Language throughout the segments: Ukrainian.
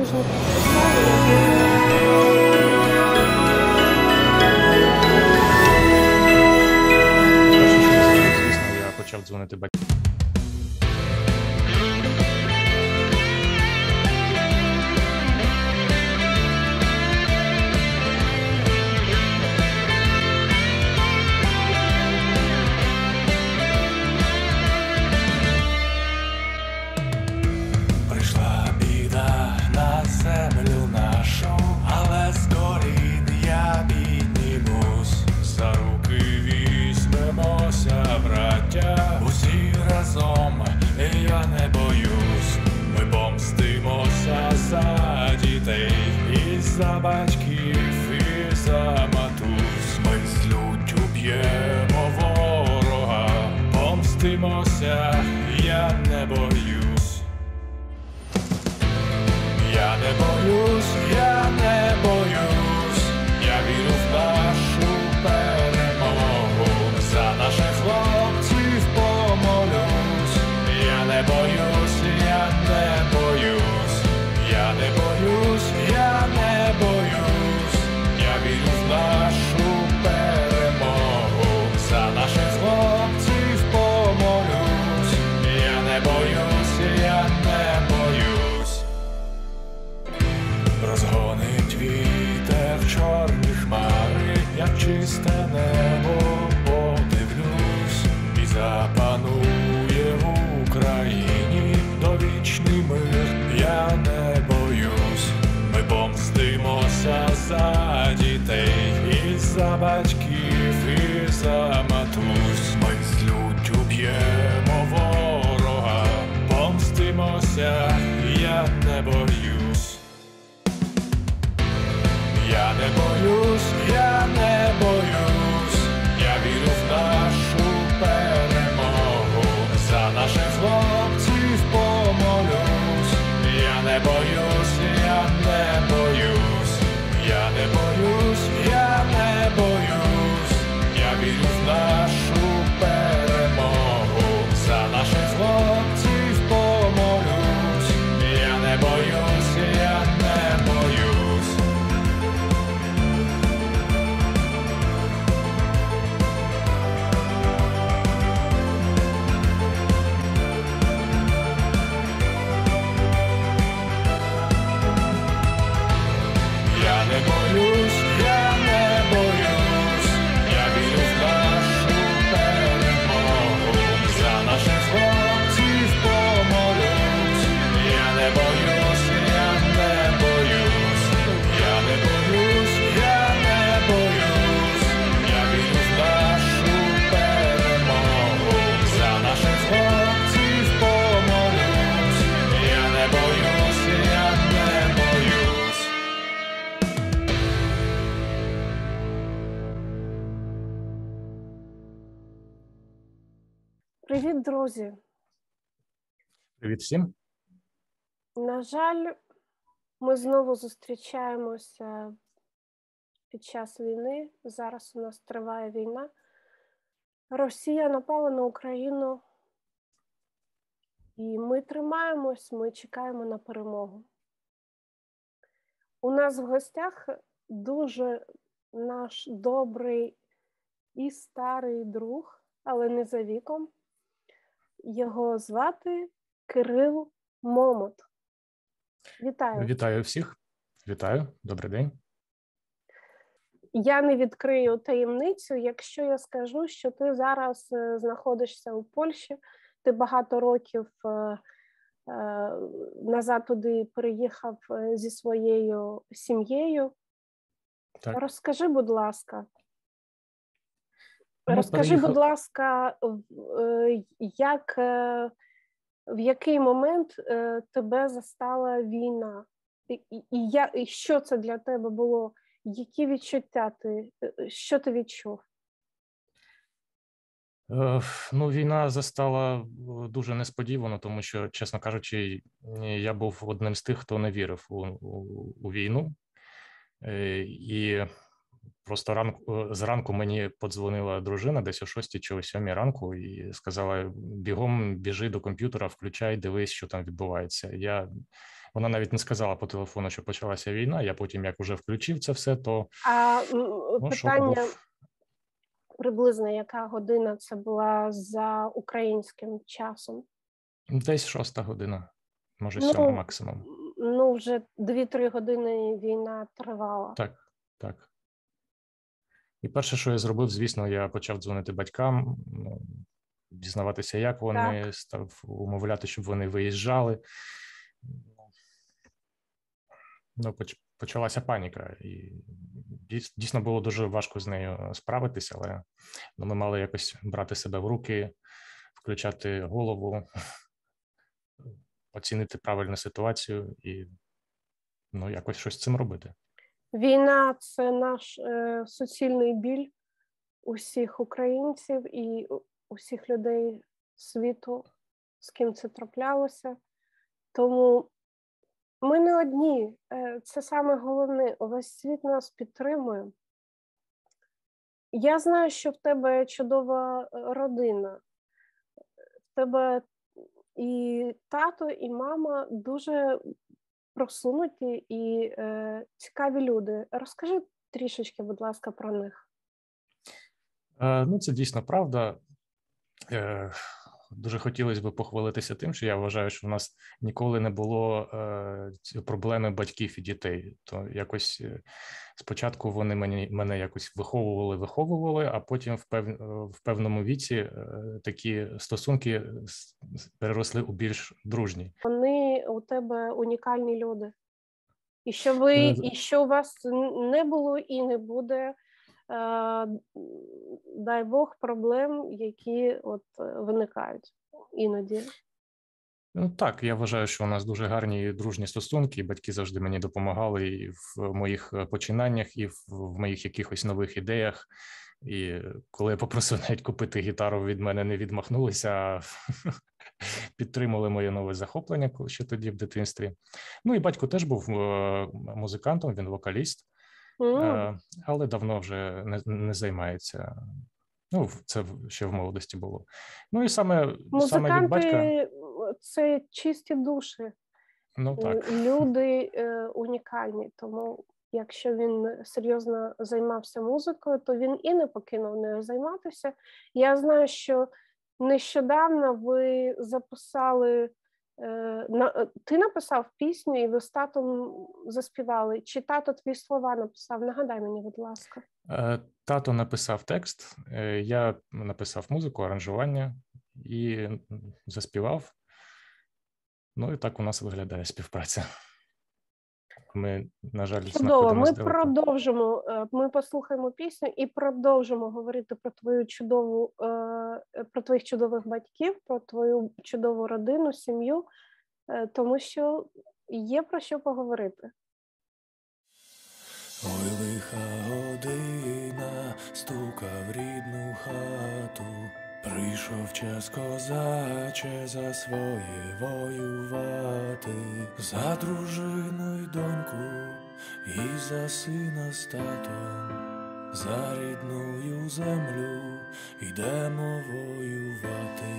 ж не підписали. Звісно, я почав дзвонити батькам. Прийшла біда на землю нашу, але з колін я піднімусь. За руки візьмемося, браття, усі разом, я не боюсь. Ми помстимося за дітей, і за батьків, і за матусь. Ми з люттю б'ємо ворога, помстимося, я не боюсь. Я не боюсь, я не боюсь, я вірю в нашу перемогу, за наших хлопців помолюсь. Я не боюсь, я не боюсь, я не боюсь, я не боюсь, я вірю в нашу перемогу, за наших хлопців помолюсь. Я не боюсь, я не боюсь. Розгонить вітер чорні хмари, як чисте небо подивлюсь, і запанує в Україні довічний мир. Я не боюсь. Ми помстимося за дітей, і за батьків, і за матусь. Ми з люттю б'ємо ворога, помстимося, я не боюсь. Я не боюсь, я не боюсь, я вірю в нашу перемогу, за наших хлопців помолюсь. Я не боюсь, я не боюсь, я не боюсь, я не боюсь, я вірю в нашу перемогу, за наших хлопців помолюсь. Я не боюсь, я не боюсь. Я не боюсь, я не боюсь, я вірю в нашу перемогу, за наших хлопців помолюсь. Я не боюсь, я не боюсь, я не боюсь, я не боюсь, я вірю в нашу перемогу, за наших хлопців помолюсь. Я не боюсь, я не боюсь. Привіт, друзі! Привіт всім. На жаль, ми знову зустрічаємося під час війни. Зараз у нас триває війна. Росія напала на Україну, і ми тримаємось, ми чекаємо на перемогу. У нас в гостях дуже наш добрий і старий друг, але не за віком. Його звати Кирил Момот. Вітаю. Вітаю всіх. Вітаю. Добрий день. Я не відкрию таємницю, якщо я скажу, що ти зараз знаходишся у Польщі, ти багато років назад туди переїхав зі своєю сім'єю. Так. Розкажи, будь ласка. Ну, Розкажи, будь ласка, в який момент тебе застала війна? І що це для тебе було? Які відчуття що ти відчув? Ну, війна застала дуже несподівано, тому що, чесно кажучи, я був одним з тих, хто не вірив у війну. І просто зранку мені подзвонила дружина десь о 6 чи о 7 ранку і сказала: бігом біжи до комп'ютера, включай, дивись, що там відбувається. Я Вона навіть не сказала по телефону, що почалася війна. Я потім, як уже включив це все, то шок питання був. приблизно, яка година це була за українським часом? Десь 6 година, може 7 максимум. Ну, вже 2-3 години війна тривала. Так. І перше, що я зробив, звісно, я почав дзвонити батькам, дізнаватися, як вони, став умовляти, щоб вони виїжджали. Почалася паніка, і дійсно було дуже важко з нею справитися, але ми мали якось брати себе в руки, включати голову, оцінити правильну ситуацію і якось щось з цим робити. Війна – це наш суцільний біль усіх українців і усіх людей світу, з ким це траплялося. Тому ми не одні. Це саме головне. Увесь світ нас підтримує. Я знаю, що в тебе чудова родина. В тебе і тато, і мама дуже просунуті і цікаві люди. Розкажи трішечки, будь ласка, про них. Це дійсно правда. Дуже хотілося б похвалитися тим, що я вважаю, що в нас ніколи не було проблеми батьків і дітей. То якось спочатку вони мене якось виховували, а потім в певному віці такі стосунки переросли у більш дружні. Вони у тебе унікальні люди. І що у вас не було і не буде, дай Бог, проблем, які виникають іноді. Так, я вважаю, що у нас дуже гарні і дружні стосунки, і батьки завжди мені допомагали і в моїх починаннях, і в моїх якихось нових ідеях. І коли я попросив навіть купити гітару, від мене не відмахнулися, а підтримали моє нове захоплення ще тоді в дитинстві. І батько теж був музикантом, він вокаліст. Але давно вже не займається. Це ще в молодості було. І саме від батька... це чисті душі. Так. Люди унікальні, тому якщо він серйозно займався музикою, то він і не покинув нею займатися. Я знаю, що нещодавно ви записали, ти написав пісню і ви з татом заспівали. Чи тато твої слова написав? Нагадай мені, будь ласка. Тато написав текст, я написав музику, аранжування і заспівав. І так у нас виглядає співпраця. Ми, на жаль, чудово. Ми послухаємо пісню і продовжимо говорити про твоїх чудових батьків, про твою чудову родину, сім'ю, тому що є про що поговорити. Ой, лиха година стука в рідну хату. Прийшов час, козаче, за своє воювати, за дружину й доньку, і за сина з татом, за рідною землю йдемо воювати.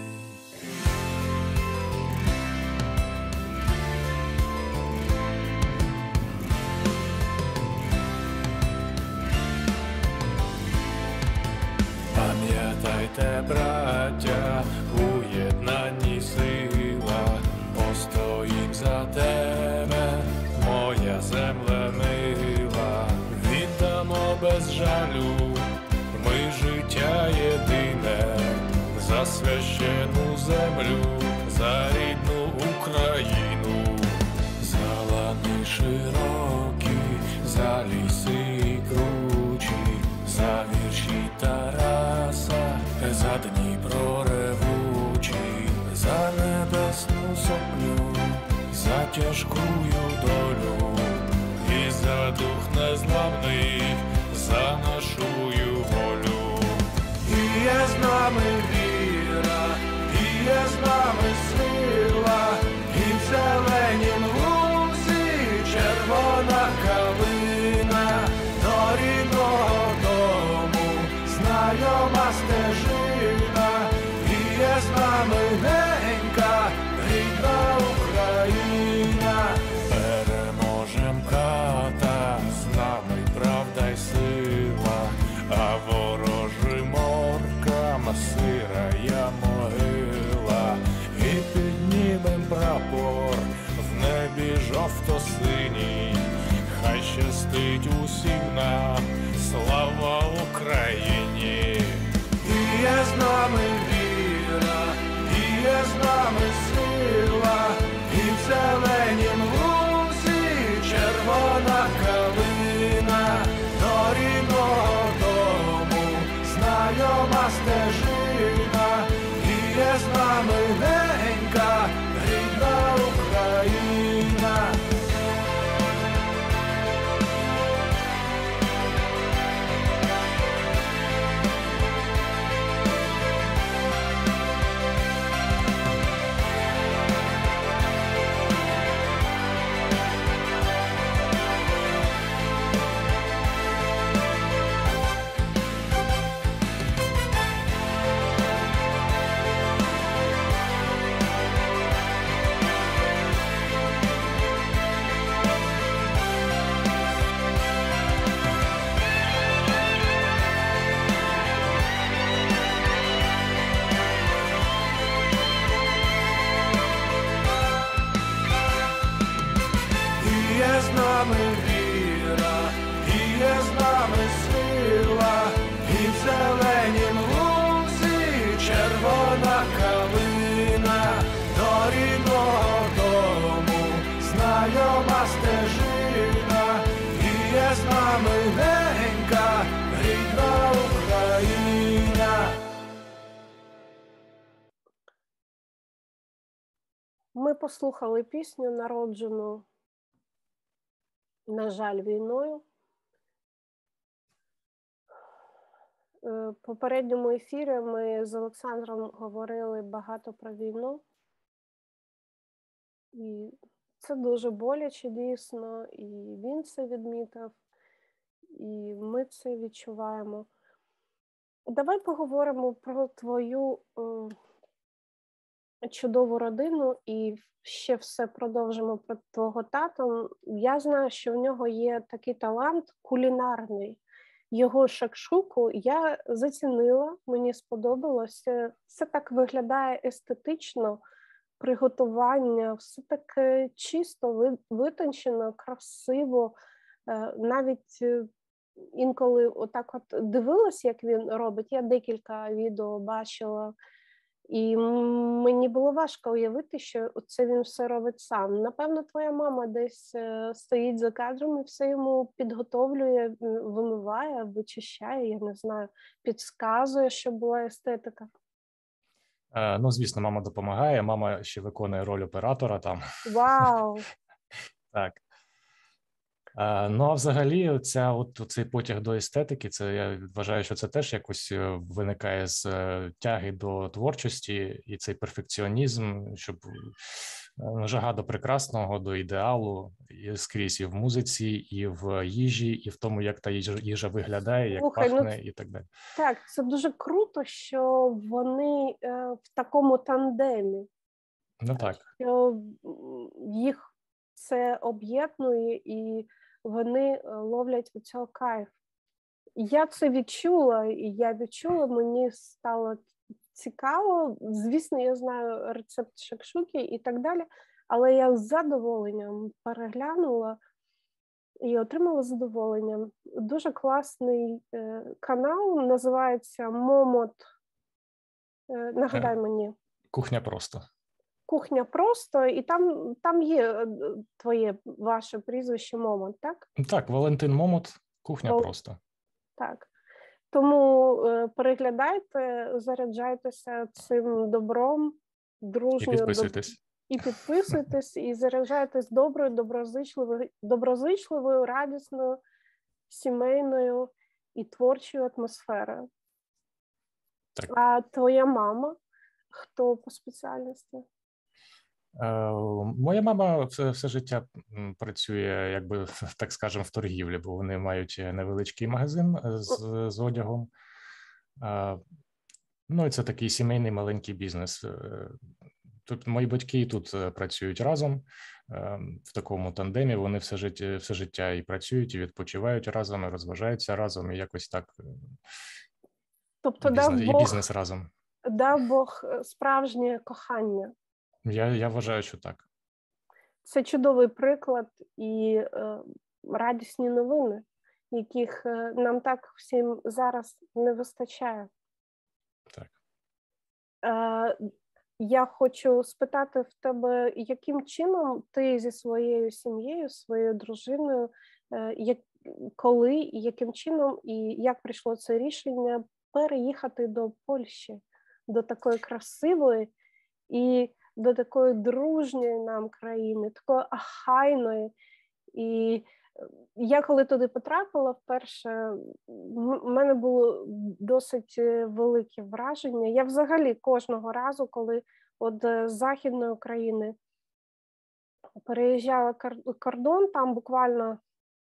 Пам'ятайте, браття, у єднанні сила, постоїм за тебе, моя земля мила. Віддамо без жалю, ми життя єдине, за священну землю, за рідну Україну. За лани широкі, за ліси кручі, за вірші Тараса, за Дніпро ревучий, за небесну соплю, за тяжкую долю і за дух незламний, за нашую волю. І є з нами віра, і є з нами сила, і в зеленім лузі червона калина, до рідного дому знайома стежина, і є з нами ненька, рідна Україна. синій, хай щастить усім нам, слава Україні. І є з нами віра, і є з нами сила, і в зеленім лузі червона калина, до рідного дому знайома стежина, і є з нами ненька, рідна Україна. Є з нами віра, і є з нами сила, і в зеленім лузі червона калина, до рідного дому знайома стежина, і є з нами ненька, рідна Україна. Ми послухали пісню, народжену, на жаль, війною. В попередньому ефірі ми з Олександром говорили багато про війну. І це дуже боляче, дійсно, і він це відмітив, і ми це відчуваємо. Давай поговоримо про твою чудову родину і ще все продовжимо про твого тата. Я знаю, що в нього є такий талант кулінарний. Його шакшуку я зацінила, мені сподобалося. Це так виглядає естетично, приготування, все таке чисто, витончено, красиво. Навіть інколи отак от дивилась, як він робить, я декілька відео бачила, і мені було важко уявити, що це він все робить сам. Напевно, твоя мама десь стоїть за кадром і все йому підготовлює, вимиває, вичищає, я не знаю, підказує, щоб була естетика. Ну, звісно, мама допомагає, мама ще виконує роль оператора там. Вау! Так. Ну, а взагалі, цей потяг до естетики, це я вважаю, що це теж якось виникає з тяги до творчості, і цей перфекціонізм, щоб жага до прекрасного, до ідеалу, і скрізь і в музиці, і в їжі, і в тому, як та їжа виглядає, як пахне, і так далі. Так, це дуже круто, що вони в такому тандемі. Ну так. Що їх це об'єднує, і вони ловлять від цього кайф. Я це відчула, мені стало цікаво. Звісно, я знаю рецепт шакшуки і так далі, але я з задоволенням переглянула і отримала задоволення. Дуже класний канал, називається Момот. Нагадай мені. Кухня просто. Кухня просто, і там є ваше прізвище Момот, так? Так, Валентин Момот, кухня просто. Так. Тому переглядайте, заряджайтеся цим добром, дружньо. І підписуйтесь, і заряджайтесь доброю, доброзичливою, радісною, сімейною і творчою атмосферою. Так. А твоя мама, хто по спеціальності? Моя мама все життя працює, якби, так скажемо, в торгівлі, бо вони мають невеличкий магазин з одягом. Ну, і це такий сімейний маленький бізнес. Тут мої батьки і тут працюють разом в такому тандемі. Вони все життя і працюють, і відпочивають разом, і розважаються разом, і якось так. Тобто бізнес разом. Дав Бог справжнє кохання. Я вважаю, що так. Це чудовий приклад і радісні новини, яких нам так всім зараз не вистачає. Так. Я хочу спитати в тебе, яким чином ти зі своєю сім'єю, своєю дружиною, коли і яким чином, і як прийшло це рішення переїхати до Польщі, до такої красивої і до такої дружньої нам країни, такої ахайної. І я коли туди потрапила вперше, в мене було досить велике враження. Я взагалі кожного разу, коли от з Західної України переїжджала кордон, там буквально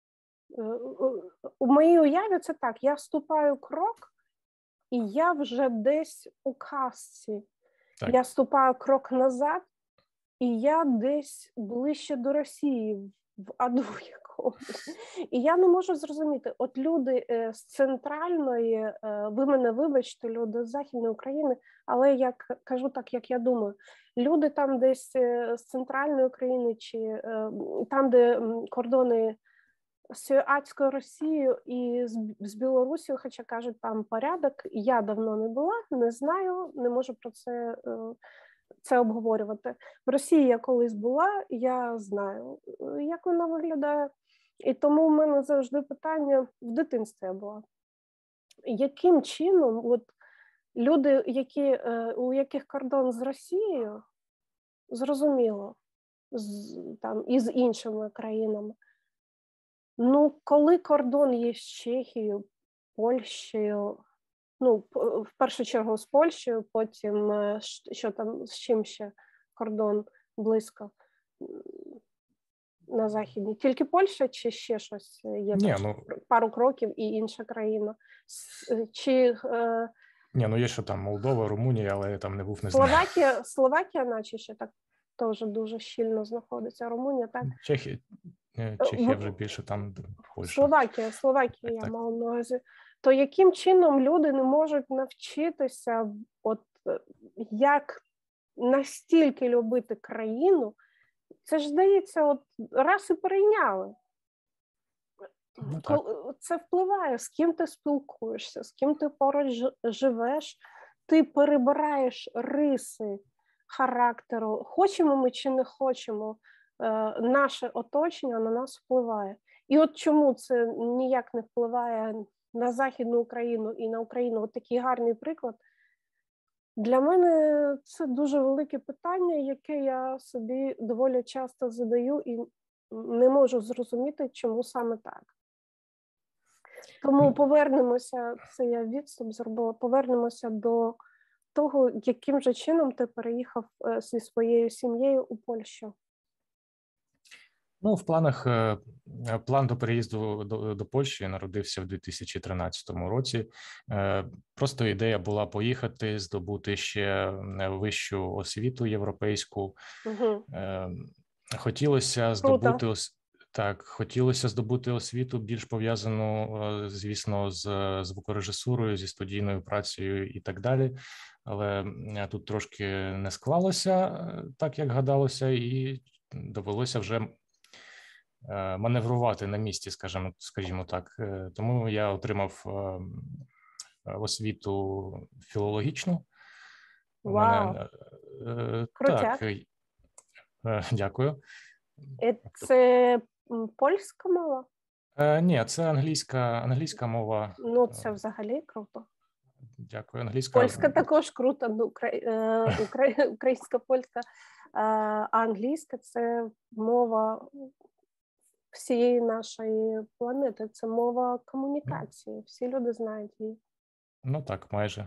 у моїй уяві це так, я ступаю крок, і я вже десь у казці. Так. Я ступаю крок назад, і я десь ближче до Росії, в аду якомусь. І я не можу зрозуміти, от люди з центральної, ви мене вибачте, люди з Західної України, але я кажу так, як я думаю, люди там десь з центральної України, чи там, де кордони з Адською Росією і з Білорусією, хоча кажуть, там порядок, я давно не була, не знаю, не можу про це обговорювати. В Росії я колись була, я знаю, як вона виглядає. І тому в мене завжди питання, в дитинстві я була. Яким чином от люди, у яких кордон з Росією, зрозуміло, і з іншими країнами, ну, коли кордон є з Чехією, Польщею, ну, в першу чергу з Польщею, потім, що там, з чим ще кордон близько на Західній? Тільки Польща чи ще щось є? Ні, пару кроків і інша країна? Чи... Ні, ну є ще там Молдова, Румунія, але я там не був, не знаю. Словакія, наче ще так теж дуже щільно знаходиться. Румунія, так? Чехія вже більше там Польща. Словакія, я мала на увазі. То яким чином люди не можуть навчитися, от як настільки любити країну? Це ж, здається, от раз і перейняли. Це впливає, з ким ти спілкуєшся, з ким ти поруч живеш, ти перебираєш риси характеру. Хочемо ми чи не хочемо, наше оточення на нас впливає. І от чому це ніяк не впливає на Західну Україну і на Україну, от такий гарний приклад. Для мене це дуже велике питання, яке я собі доволі часто задаю і не можу зрозуміти, чому саме так. Тому повернемося, це я відступ зробила, повернемося до того, яким же чином ти переїхав зі своєю сім'єю у Польщу. Ну, в планах, план до переїзду до Польщі народився в 2013 році. Просто ідея була поїхати, здобути ще вищу освіту європейську. Угу. Хотілося здобути освіту більш пов'язану, звісно, з звукорежисурою, зі студійною працею і так далі. Але тут трошки не склалося так, як гадалося, і довелося вже маневрувати на місці, скажімо так. Тому я отримав освіту філологічну. Вау! Крутяк. Так, дякую. Це польська мова? Ні, це англійська мова. Ну, це взагалі круто. Дякую. Англійська. Польська також круто, українська, польська, а англійська – це мова всієї нашої планети, це мова комунікації, всі люди знають її. Ну так, майже.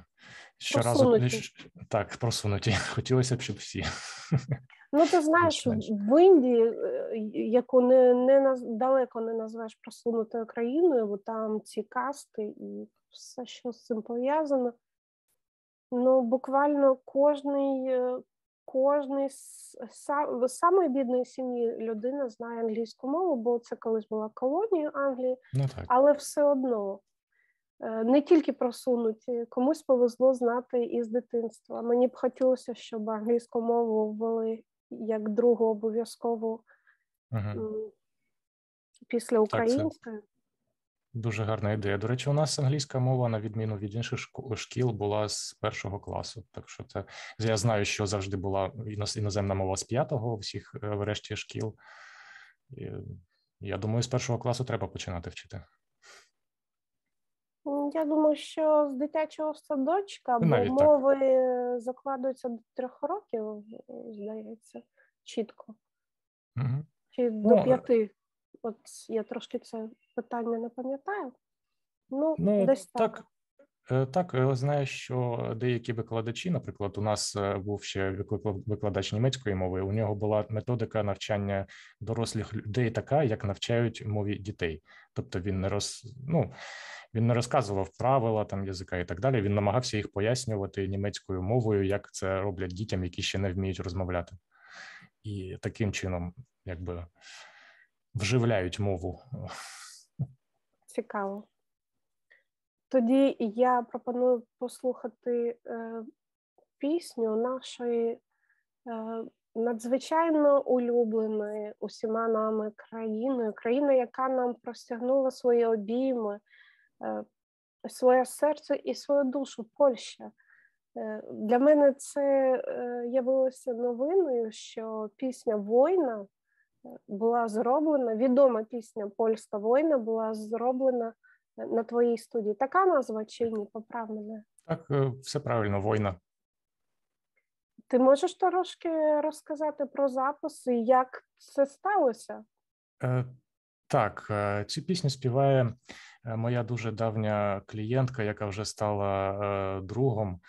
Просунуті. Хотілося б, щоб всі. Ну, ти знаєш, в Індії, яку далеко не назвеш просунутою країною, бо там ці касти і все, що з цим пов'язано, ну, буквально кожний з самої бідної сім'ї людина знає англійську мову, бо це колись була колонія Англії, але все одно. Не тільки просунуті, комусь повезло знати із дитинства. Мені б хотілося, щоб англійську мову ввели як другу обов'язкову після української. Дуже гарна ідея. До речі, у нас англійська мова, на відміну від інших шкіл, була з 1 класу. Так що це я знаю, що завжди була іноземна мова з 5-го у всіх врешті шкіл. І, я думаю, з 1 класу треба починати вчити. Я думаю, що з дитячого садочка, бо мови закладуються до 3 років, здається, чітко. Чи до 5. От я трошки це питання не пам'ятаю. Десь так. Так, я знаю, що деякі викладачі, наприклад, у нас був ще викладач німецької мови, у нього була методика навчання дорослих людей така, як навчають мові дітей. Тобто він не розказував правила там язика і так далі, він намагався їх пояснювати німецькою мовою, як це роблять дітям, які ще не вміють розмовляти. І таким чином, якби, вживляють мову. Цікаво. Тоді я пропоную послухати пісню нашої надзвичайно улюбленої усіма нами країни, яка нам простягнула свої обійми, своє серце і свою душу, Польща. Для мене це явилося новиною, що пісня «Война» була зроблена, відома пісня «Польська війна» була зроблена на твоїй студії. Така назва чи ні? Поправ мене. Так, все правильно, «Война». Ти можеш трошки розказати про запис і як це сталося? Так, цю пісню співає моя дуже давня клієнтка, яка вже стала другом.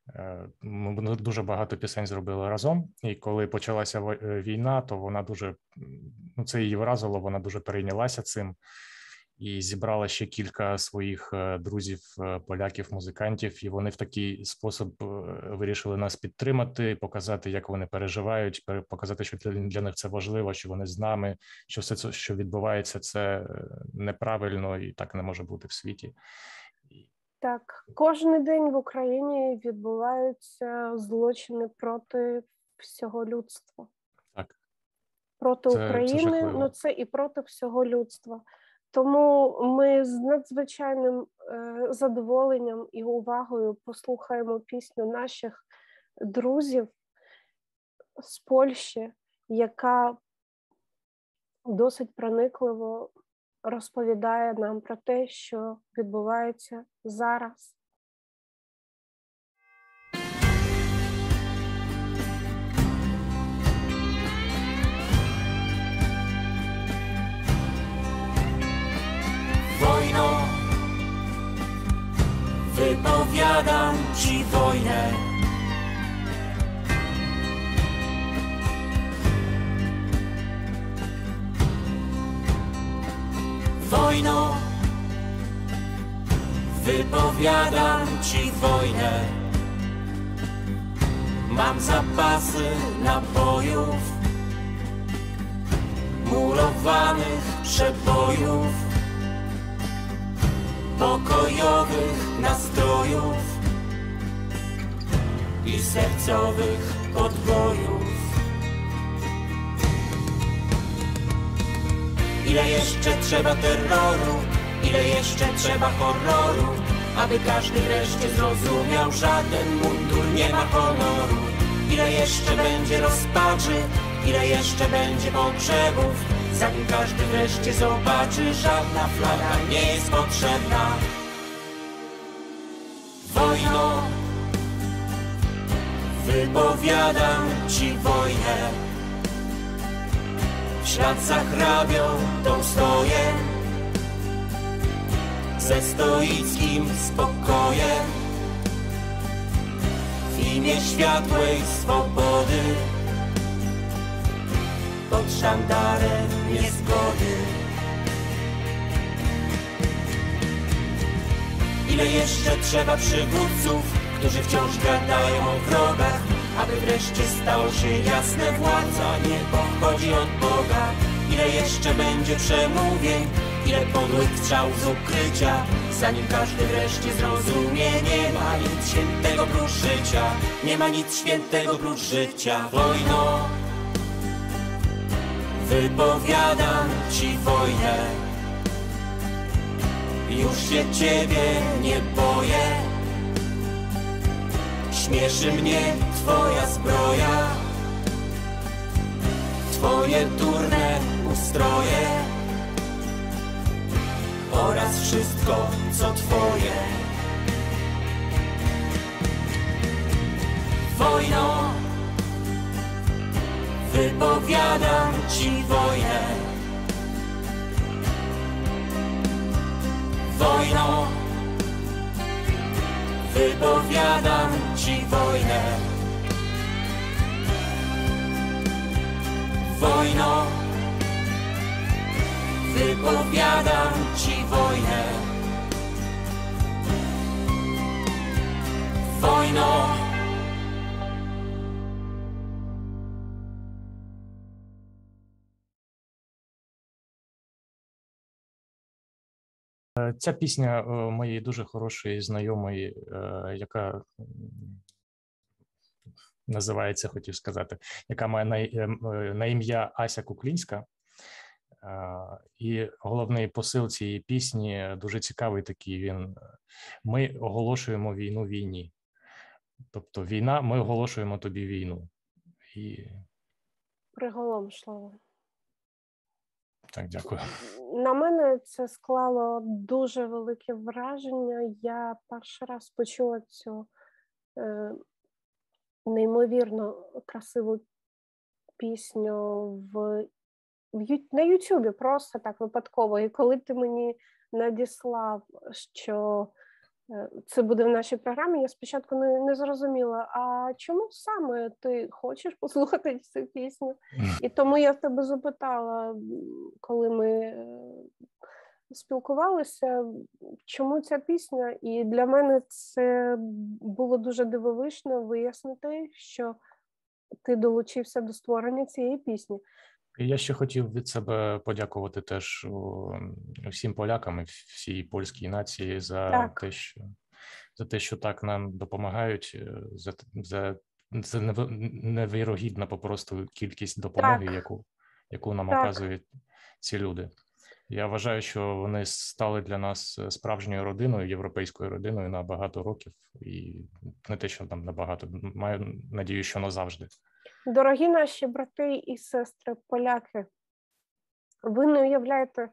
Ми дуже багато пісень зробили разом, і коли почалася війна, то вона дуже, це її вразило, вона дуже перейнялася цим і зібрала ще кілька своїх друзів, поляків, музикантів, і вони в такий спосіб вирішили нас підтримати, показати, як вони переживають, показати, що для них це важливо, що вони з нами, що все це, що відбувається, це неправильно і так не може бути в світі. Так, кожен день в Україні відбуваються злочини проти всього людства. Так. Проти України, це і проти всього людства. Тому ми з надзвичайним задоволенням і увагою послухаємо пісню наших друзів з Польщі, яка досить проникливо розповідає нам про те, що відбувається зараз. Wojno, wypowiadam ci wojnę. Wojno, wypowiadam ci wojnę. Mam zapasy nabojów, murowanych przebojów, pokojowych nastrojów i sercowych podbojów. Ile jeszcze trzeba terroru, ile jeszcze trzeba horroru, aby każdy wreszcie zrozumiał, żaden mundur nie ma honoru. Ile jeszcze będzie rozpaczy, ile jeszcze będzie pogrzebów, zanim każdy wreszcie zobaczy, żadna flaga nie jest potrzebna. Wojno, wypowiadam ci wojnę. W ślad za hrabią Tolstojem, ze stoickim spokojem, w imię światłej swobody, pod sztandarem niezgody. Ile jeszcze trzeba przywódców, którzy wciąż gadają o wrogach, aby wreszcie stało się jasne, władza nie pochodzi od Boga. Ile jeszcze będzie przemówień, ile podłych strzałów z ukrycia, zanim każdy wreszcie zrozumie, nie ma nic świętego prócz życia, nie ma nic świętego prócz życia. Wojno, wypowiadam ci wojnę. Już się ciebie nie boję, śmieszy mnie twoja zbroja, twoje durne ustroje oraz wszystko, co twoje. Wojno, wypowiadam ci wojnę. Wojno, wypowiadam ci wojnę. Wojno, wypowiadam ci wojnę. Wojno. Ця пісня моєї дуже хорошої знайомої, яка називається, хотів сказати, яка має на ім'я Ася Куклінська. І головний посил цієї пісні дуже цікавий такий він. Ми оголошуємо війну війні. Тобто війна, ми оголошуємо тобі війну. І... Приголомшливо. Так, дякую. На мене це склало дуже велике враження. Я перший раз почула цю неймовірно красиву пісню на Ютубі, просто так випадково. І коли ти мені надіслав, що це буде в нашій програмі, я спочатку не зрозуміла, а чому саме ти хочеш послухати цю пісню? І тому я в тебе запитала, коли ми спілкувалися, чому ця пісня? І для мене це було дуже дивовижно вияснити, що ти долучився до створення цієї пісні. Я ще хотів від себе подякувати теж всім полякам і всій польській нації за те, що так нам допомагають, за невірогідну просто кількість допомоги, яку нам оказують ці люди. Я вважаю, що вони стали для нас справжньою родиною, європейською родиною на багато років. І не те, що там на багато, маю надію, що назавжди. Дорогі наші брати і сестри поляки, ви не уявляєте,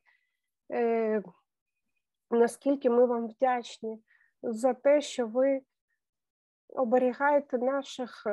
наскільки ми вам вдячні за те, що ви оберігаєте наших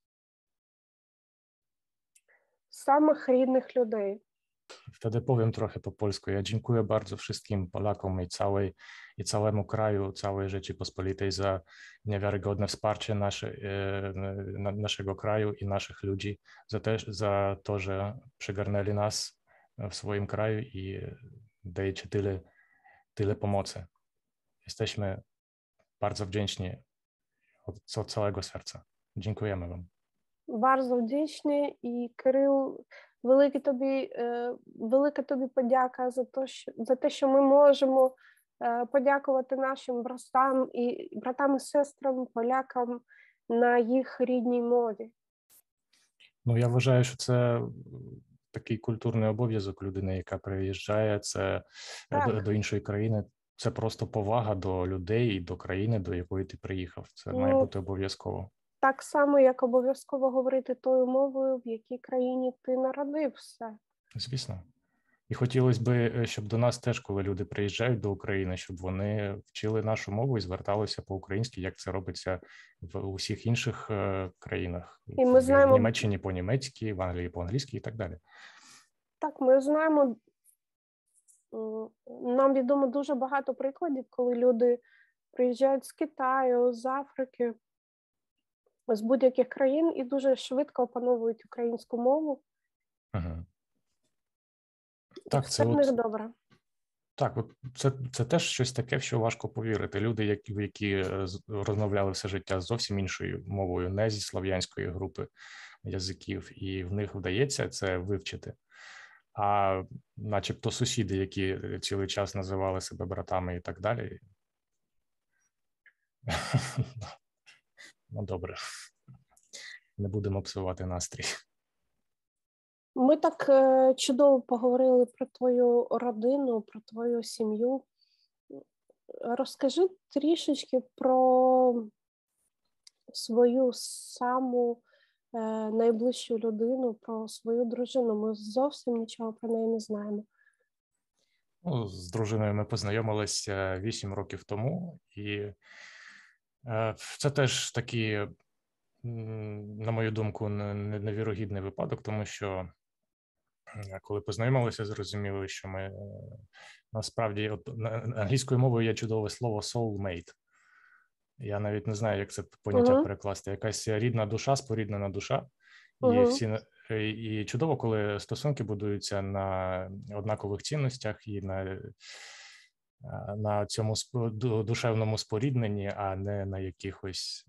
самих рідних людей. Wtedy powiem trochę po polsku. Ja dziękuję bardzo wszystkim Polakom i całemu kraju, całej Rzeczypospolitej za niewiarygodne wsparcie naszego kraju i naszych ludzi, za to, że przygarnęli nas w swoim kraju i dajecie tyle pomocy. Jesteśmy bardzo wdzięczni od całego serca. Dziękujemy wam. Bardzo wdzięczni і Кирил, велика тобі подяка за те, що ми можемо подякувати нашим братам і сестрам, полякам на їх рідній мові. Ну, я вважаю, що це такий культурний обов'язок людини, яка приїжджає до іншої країни. Це просто повага до людей і до країни, до якої ти приїхав. Це має бути обов'язково. Так само, як обов'язково говорити тою мовою, в якій країні ти народився. Звісно. І хотілося б, щоб до нас теж, коли люди приїжджають до України, щоб вони вчили нашу мову і зверталися по-українськи, як це робиться в усіх інших країнах. І ми знаємо... В Німеччині по-німецьки, в Англії по-англійськи і так далі. Так, ми знаємо, нам відомо дуже багато прикладів, коли люди приїжджають з Китаю, з Африки, з будь-яких країн і дуже швидко опановують українську мову. Угу. Так, це в них добре. Так, це теж щось таке, в що важко повірити. Люди, які розмовляли все життя зовсім іншою мовою, не зі слов'янської групи язиків, і в них вдається це вивчити. А начебто сусіди, які цілий час називали себе братами і так далі. Ну, добре. Не будемо псувати настрій. Ми так чудово поговорили про твою родину, про твою сім'ю. Розкажи трішечки про свою саму найближчу людину, про свою дружину. Ми зовсім нічого про неї не знаємо. Ну, з дружиною ми познайомилися 8 років тому, і це теж такий, на мою думку, невірогідний випадок, тому що коли познайомилися, зрозуміли, що ми насправді англійською мовою є чудове слово soulmate. Я навіть не знаю, як це поняття перекласти. Якась рідна душа, споріднена душа. І чудово, коли стосунки будуються на однакових цінностях і на цьому душевному спорідненні, а не на якихось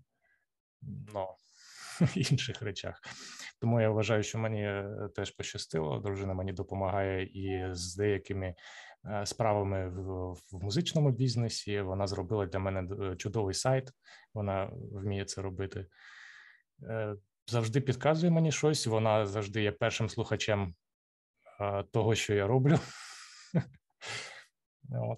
інших речах. Тому я вважаю, що мені теж пощастило. Дружина мені допомагає і з деякими справами в музичному бізнесі. Вона зробила для мене чудовий сайт. Вона вміє це робити. Завжди підказує мені щось. Вона завжди є першим слухачем того, що я роблю. От.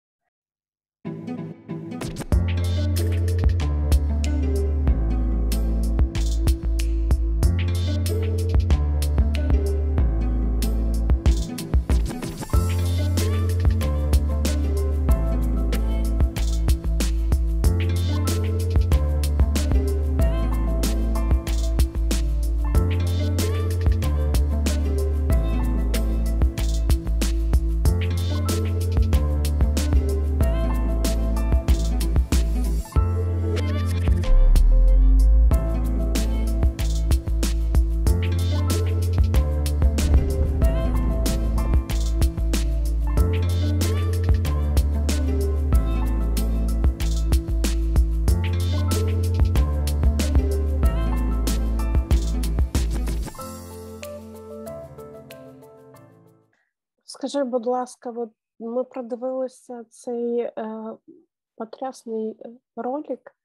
Скажи, будь ласка, от ми продивилися цей потрясний ролик,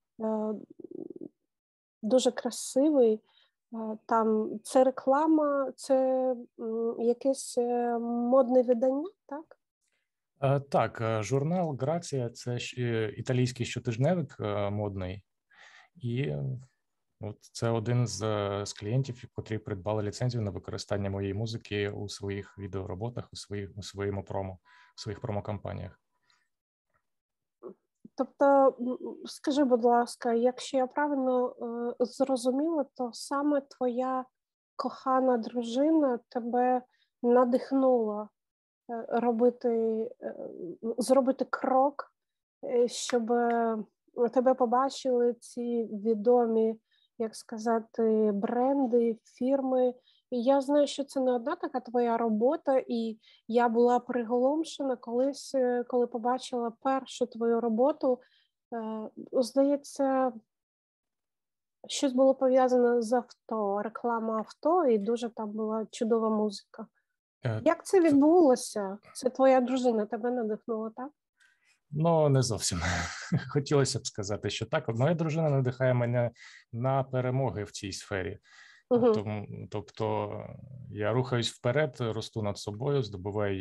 дуже красивий. Там це реклама, це якесь модне видання, так? Так, журнал «Грація» – це італійський щотижневик модний. І от це один з клієнтів, котрі придбали ліцензію на використання моєї музики у своїх відеороботах, у своєму промо, у своїх промокампаніях. Тобто, скажи, будь ласка, якщо я правильно зрозуміла, то саме твоя кохана дружина тебе надихнула зробити крок, щоб тебе побачили ці відомі, як сказати, бренди, фірми. І я знаю, що це не одна така твоя робота, і я була приголомшена колись, коли побачила першу твою роботу. Здається, щось було пов'язане з авто, реклама авто, і дуже там була чудова музика. Як це відбулося? Це твоя дружина тебе надихнула, так? Ну, не зовсім. Хотілося б сказати, що так. Моя дружина надихає мене на перемоги в цій сфері. Тобто я рухаюсь вперед, росту над собою, здобуваю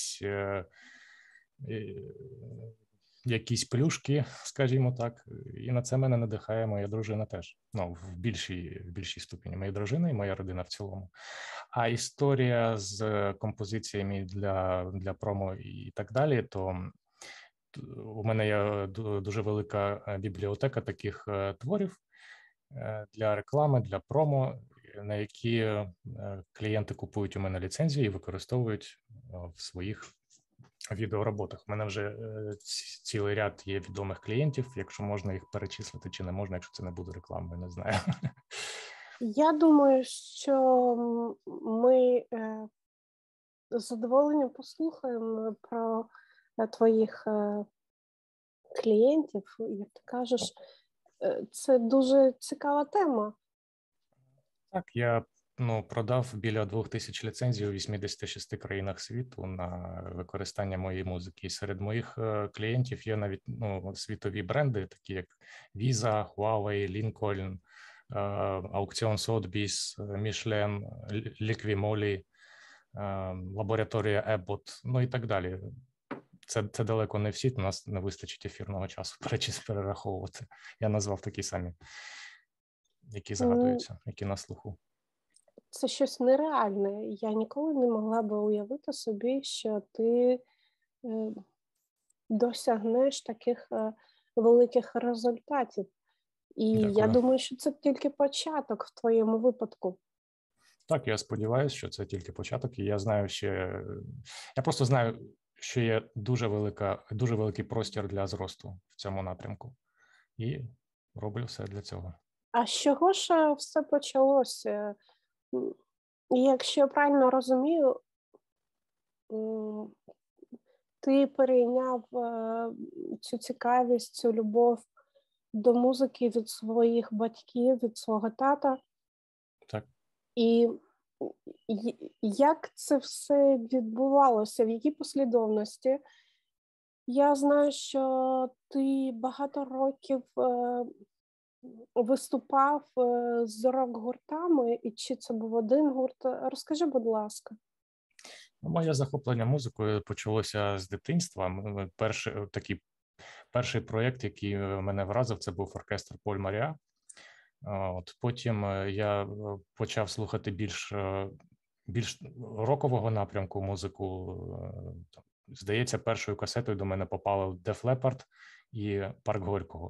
якісь плюшки, скажімо так, і на це мене надихає моя дружина теж. Ну, в більшій ступені. Моя дружина і моя родина в цілому. А історія з композиціями для промо і так далі, то у мене є дуже велика бібліотека таких творів для реклами, для промо, на які клієнти купують у мене ліцензію і використовують в своїх відеороботах. У мене вже цілий ряд є відомих клієнтів, якщо можна їх перечислити чи не можна, якщо це не буде рекламою, не знаю. Я думаю, що ми з задоволенням послухаємо про твоїх клієнтів, як ти кажеш. Це дуже цікава тема. Так, я продав біля 2000 ліцензій у 86 країнах світу на використання моєї музики. І серед моїх клієнтів є навіть світові бренди, такі як Visa, Huawei, Lincoln, Аукціон Сотбіс, Мішлен, Ліквімолі, лабораторія Еббот, ну і так далі. Це далеко не всі, у нас не вистачить ефірного часу перераховувати. Я назвав такі самі, які згадуються, які на слуху. Це щось нереальне. Я ніколи не могла би уявити собі, що ти досягнеш таких великих результатів. І Дякую. Я думаю, що це тільки початок в твоєму випадку. Так, я сподіваюся, що це тільки початок, і я знаю я просто знаю, що є дуже великий простір для зросту в цьому напрямку. І роблю все для цього. А з чого ж все почалося? Якщо я правильно розумію, ти перейняв цю цікавість, цю любов до музики від своїх батьків, від свого тата. Так. І як це все відбувалося, в якій послідовності? Я знаю, що ти багато років виступав з рок-гуртами, і чи це був один гурт? Розкажи, будь ласка. Моє захоплення музикою почалося з дитинства. Перший проєкт, який мене вразив, це був оркестр Поль Маріа. Потім я почав слухати більш рокового напрямку музику. Здається, першою касетою до мене попали Def Leppard і Парк Горького.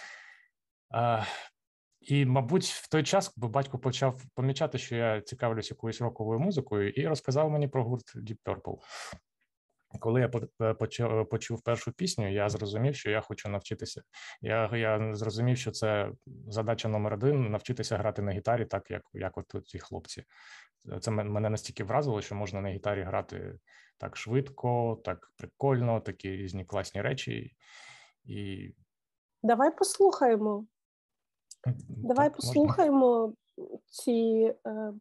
І, мабуть, в той час батько почав помічати, що я цікавлюсь якоюсь роковою музикою, і розказав мені про гурт Deep Purple. Коли я почув першу пісню, я зрозумів, що я хочу навчитися. Я зрозумів, що це задача номер 1 – навчитися грати на гітарі так, як от ці хлопці. Це мене настільки вразило, що можна на гітарі грати так швидко, так прикольно, такі різні класні речі. Давай послухаємо. Давай послухаємо ці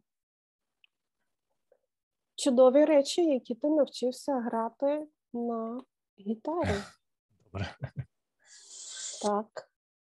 чудові речі, які ти навчився грати на гітарі. Добре. Так.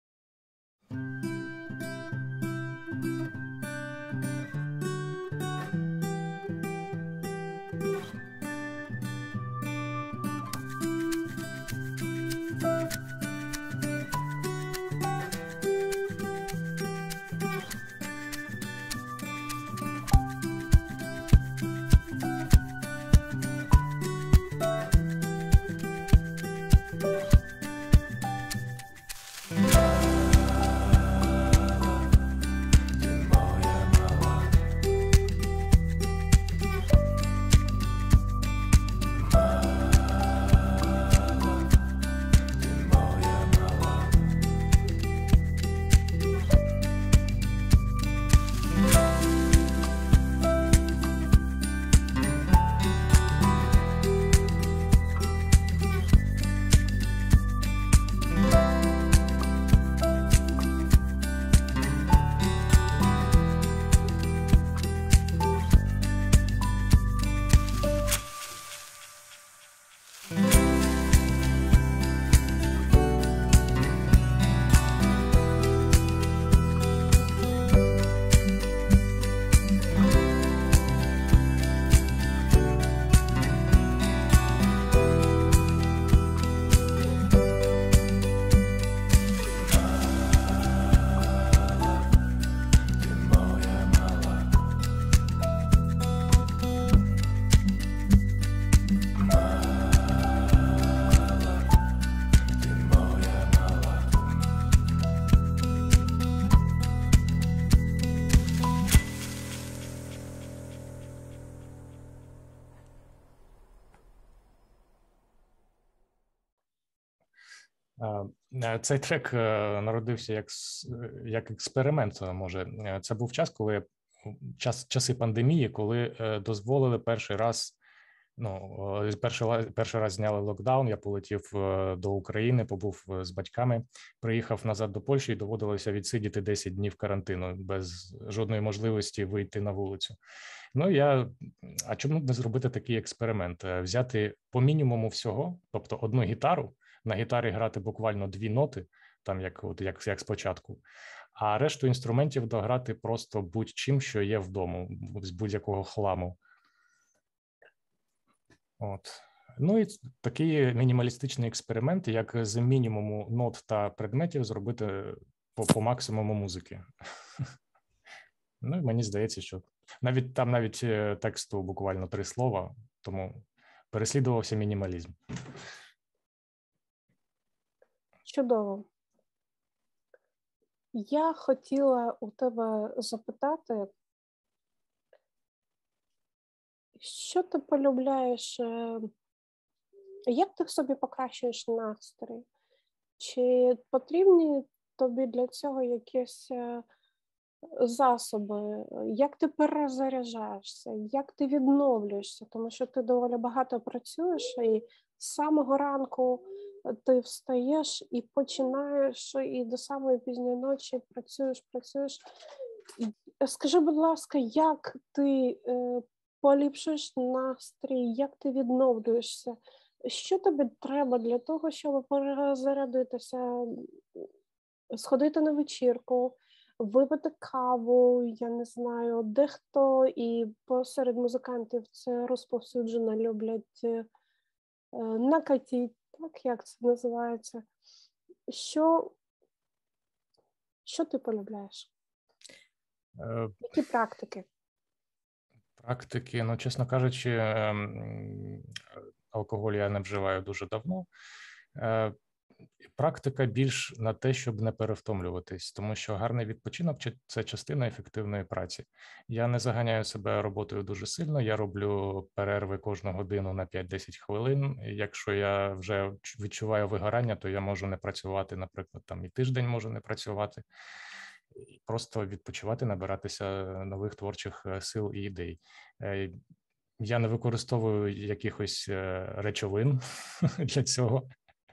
Цей трек народився як експеримент, може. Це був час, часи пандемії, коли дозволили перший раз зняли локдаун, я полетів до України, побув з батьками, приїхав назад до Польщі і доводилося відсидіти 10 днів карантину без жодної можливості вийти на вулицю. А чому не зробити такий експеримент? Взяти по мінімуму всього, тобто одну гітару, на гітарі грати буквально 2 ноти, там як спочатку, а решту інструментів дограти просто будь-чим, що є вдома, з будь-якого хламу. От. Ну і такий мінімалістичний експеримент, як з мінімуму нот та предметів зробити по максимуму музики. Ну і мені здається, що навіть тексту буквально 3 слова, тому переслідувався мінімалізм. Чудово. Я хотіла у тебе запитати, що ти полюбляєш, як ти собі покращуєш настрій? Чи потрібні тобі для цього якісь засоби? Як ти перезаряджаєшся? Як ти відновлюєшся? Тому що ти доволі багато працюєш, і з самого ранку ти встаєш і починаєш, і до самої пізньої ночі працюєш. Скажи, будь ласка, як ти поліпшуєш настрій, як ти відновлюєшся? Що тобі треба для того, щоб перезарядитися, сходити на вечірку, випити каву, я не знаю, дехто і посеред музикантів це розповсюджено, люблять накатіть, так, як це називається. Що ти полюбляєш? Які практики? Практики, ну, чесно кажучи, алкоголь я не вживаю дуже давно. Практика більш на те, щоб не перевтомлюватись, тому що гарний відпочинок – це частина ефективної праці. Я не заганяю себе роботою дуже сильно, я роблю перерви кожну годину на 5-10 хвилин. Якщо я вже відчуваю вигорання, то я можу не працювати, наприклад, там і тиждень можу не працювати. Просто відпочивати, набиратися нових творчих сил і ідей. Я не використовую якихось речовин для цього.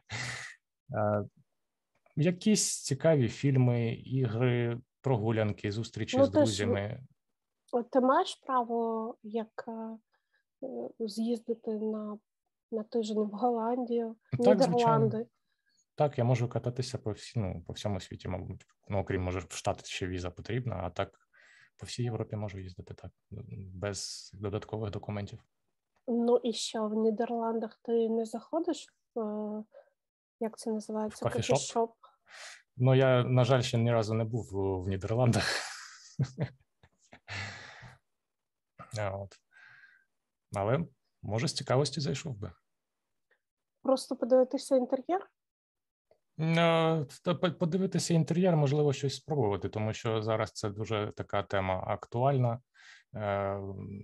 Якісь цікаві фільми, ігри, прогулянки, зустрічі з друзями. Ти маєш право як з'їздити на тиждень в Голландію, Нідерланди? Звичайно. Так, я можу кататися по всьому світі, мабуть. Ну, окрім, може, в Штати ще віза потрібна, а так по всій Європі можу їздити так, без додаткових документів. Ну і що, в Нідерландах ти не заходиш в, як це називається, кофешоп? Ну, я, на жаль, ще ні разу не був в Нідерландах. От. Але, може, з цікавості зайшов би. Просто подивитися інтер'єр? Подивитися інтер'єр, можливо, щось спробувати, тому що зараз це дуже така тема актуальна,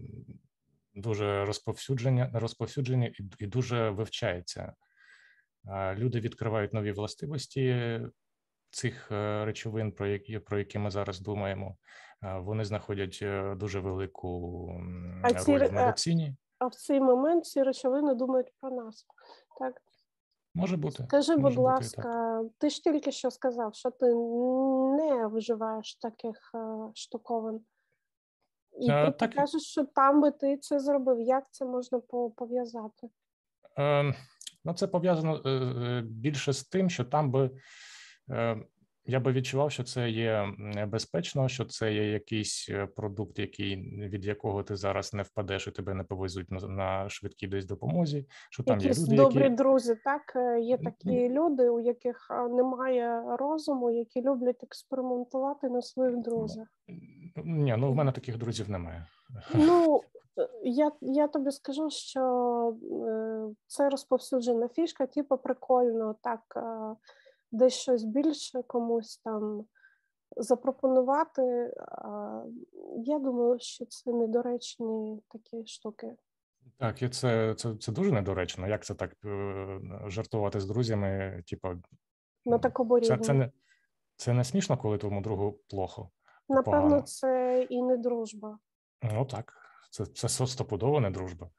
дуже розповсюдження і дуже вивчається. Люди відкривають нові властивості цих речовин, про які ми зараз думаємо. Вони знаходять дуже велику роль в медицині. А в цей момент ці речовини думають про нас, так? Може бути. Скажи, будь ласка, ти ж тільки що сказав, що ти не вживаєш таких штуковин. І ти кажеш, що там би ти це зробив. Як це можна пов'язати? Ну, це пов'язано більше з тим, що там би я би відчував, що це є безпечно, що це є якийсь продукт, від якого ти зараз не впадеш і тебе не повезуть на швидкій десь допомозі. Що там якісь є люди, добрі друзі, так? Є такі люди, у яких немає розуму, які люблять експериментувати на своїх друзях. Ні, в мене таких друзів немає. Ну, я тобі скажу, що це розповсюджена фішка, типу прикольно, так, десь щось більше комусь там запропонувати. Я думаю, що це недоречні такі штуки. Так, і це дуже недоречно. Як це так жартувати з друзями? Типу, на такому рівні. Це не смішно, коли твоєму другу плохо? Напевно, погано. це і не дружба. Ну так, це стопудово не дружба.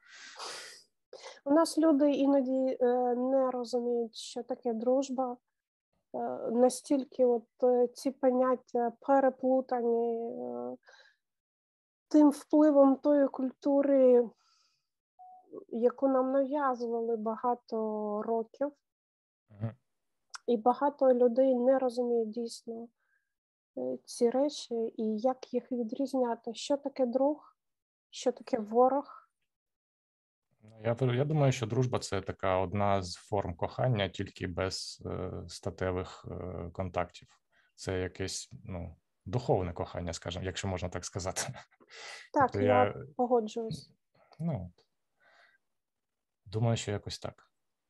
У нас люди іноді не розуміють, що таке дружба. Настільки от ці поняття переплутані тим впливом тої культури, яку нам нав'язували багато років. І багато людей не розуміють дійсно, ці речі і як їх відрізняти? Що таке друг? Що таке ворог? Я думаю, що дружба – це така одна з форм кохання, тільки без статевих контактів. Це якесь, духовне кохання, скажімо, якщо можна так сказати. Так, Тобто я погоджуюсь. Думаю, що якось так.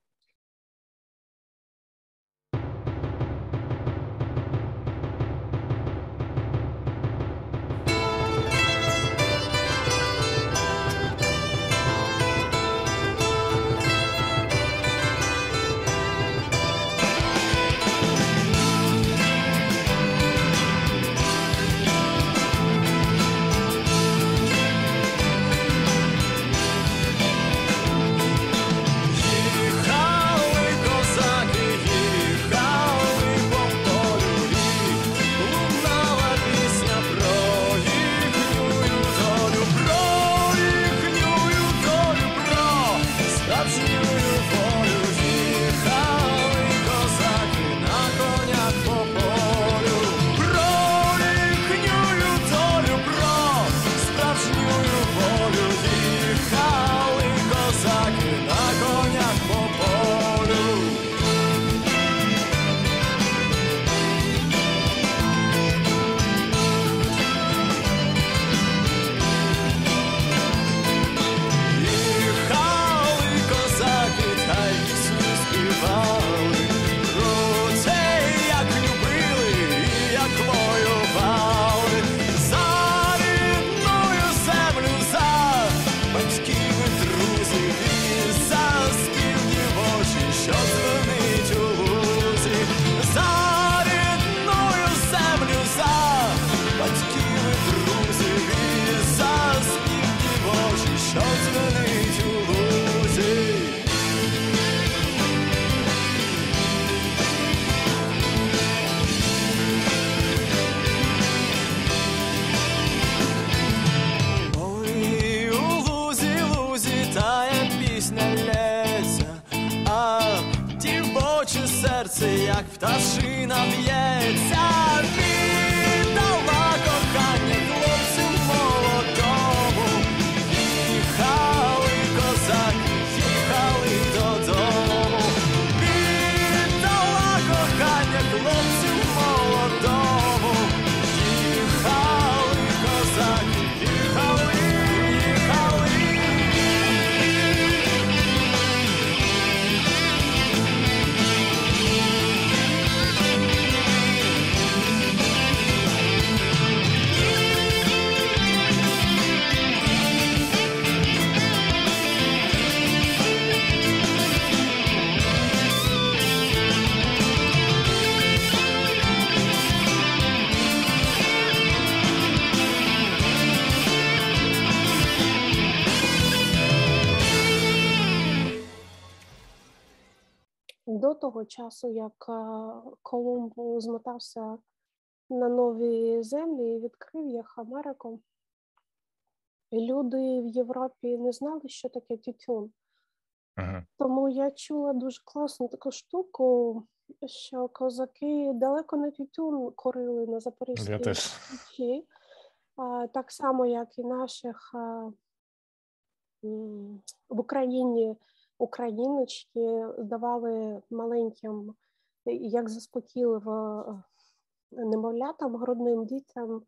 Як пташина б'ється, віддала кохання хлопцю молодому. Їхали козаки, їхали додому. Віддала кохання хлопцю молодому. Їхали козаки, їхали, їхали. До того часу, як Колумб змотався на нові землі і відкрив їх Америку, люди в Європі не знали, що таке тютюн. Тому я чула дуже класну таку штуку, що козаки далеко не тютюн курили на Запорізькій Січі, так само, як і наших в Україні україночки давали маленьким, як заспокійливо немовлятам, грудним дітям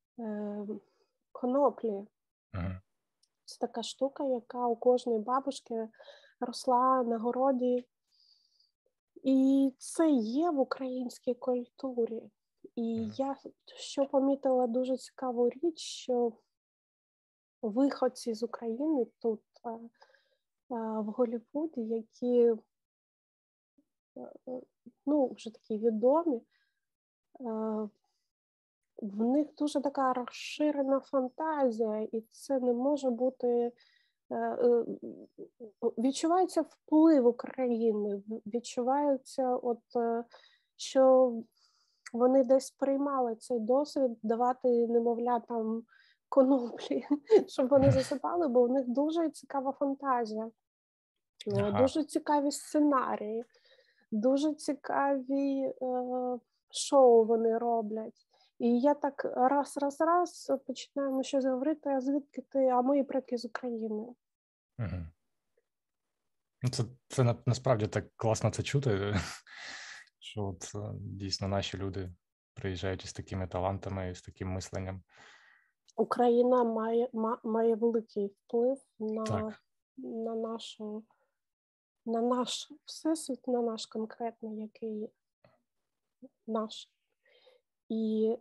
коноплі. Це така штука, яка у кожної бабушки росла на городі. І це є в українській культурі. І я що помітила дуже цікаву річ, що виходці з України тут в Голлівуді, які вже такі відомі, в них дуже така розширена фантазія, і це не може бути, відчувається вплив України, відчувається, що вони десь приймали цей досвід давати немовлятам коноплі, щоб вони засипали, бо у них дуже цікава фантазія, дуже цікаві сценарії, дуже цікаві шоу вони роблять. І я так раз починаємо щось говорити, а звідки ти, а мої предки з України. Угу. Це насправді так класно це чути, що от дійсно наші люди приїжджають із такими талантами, і з таким мисленням. Україна має великий вплив на наш всесвіт, на наш конкретний, який наш. І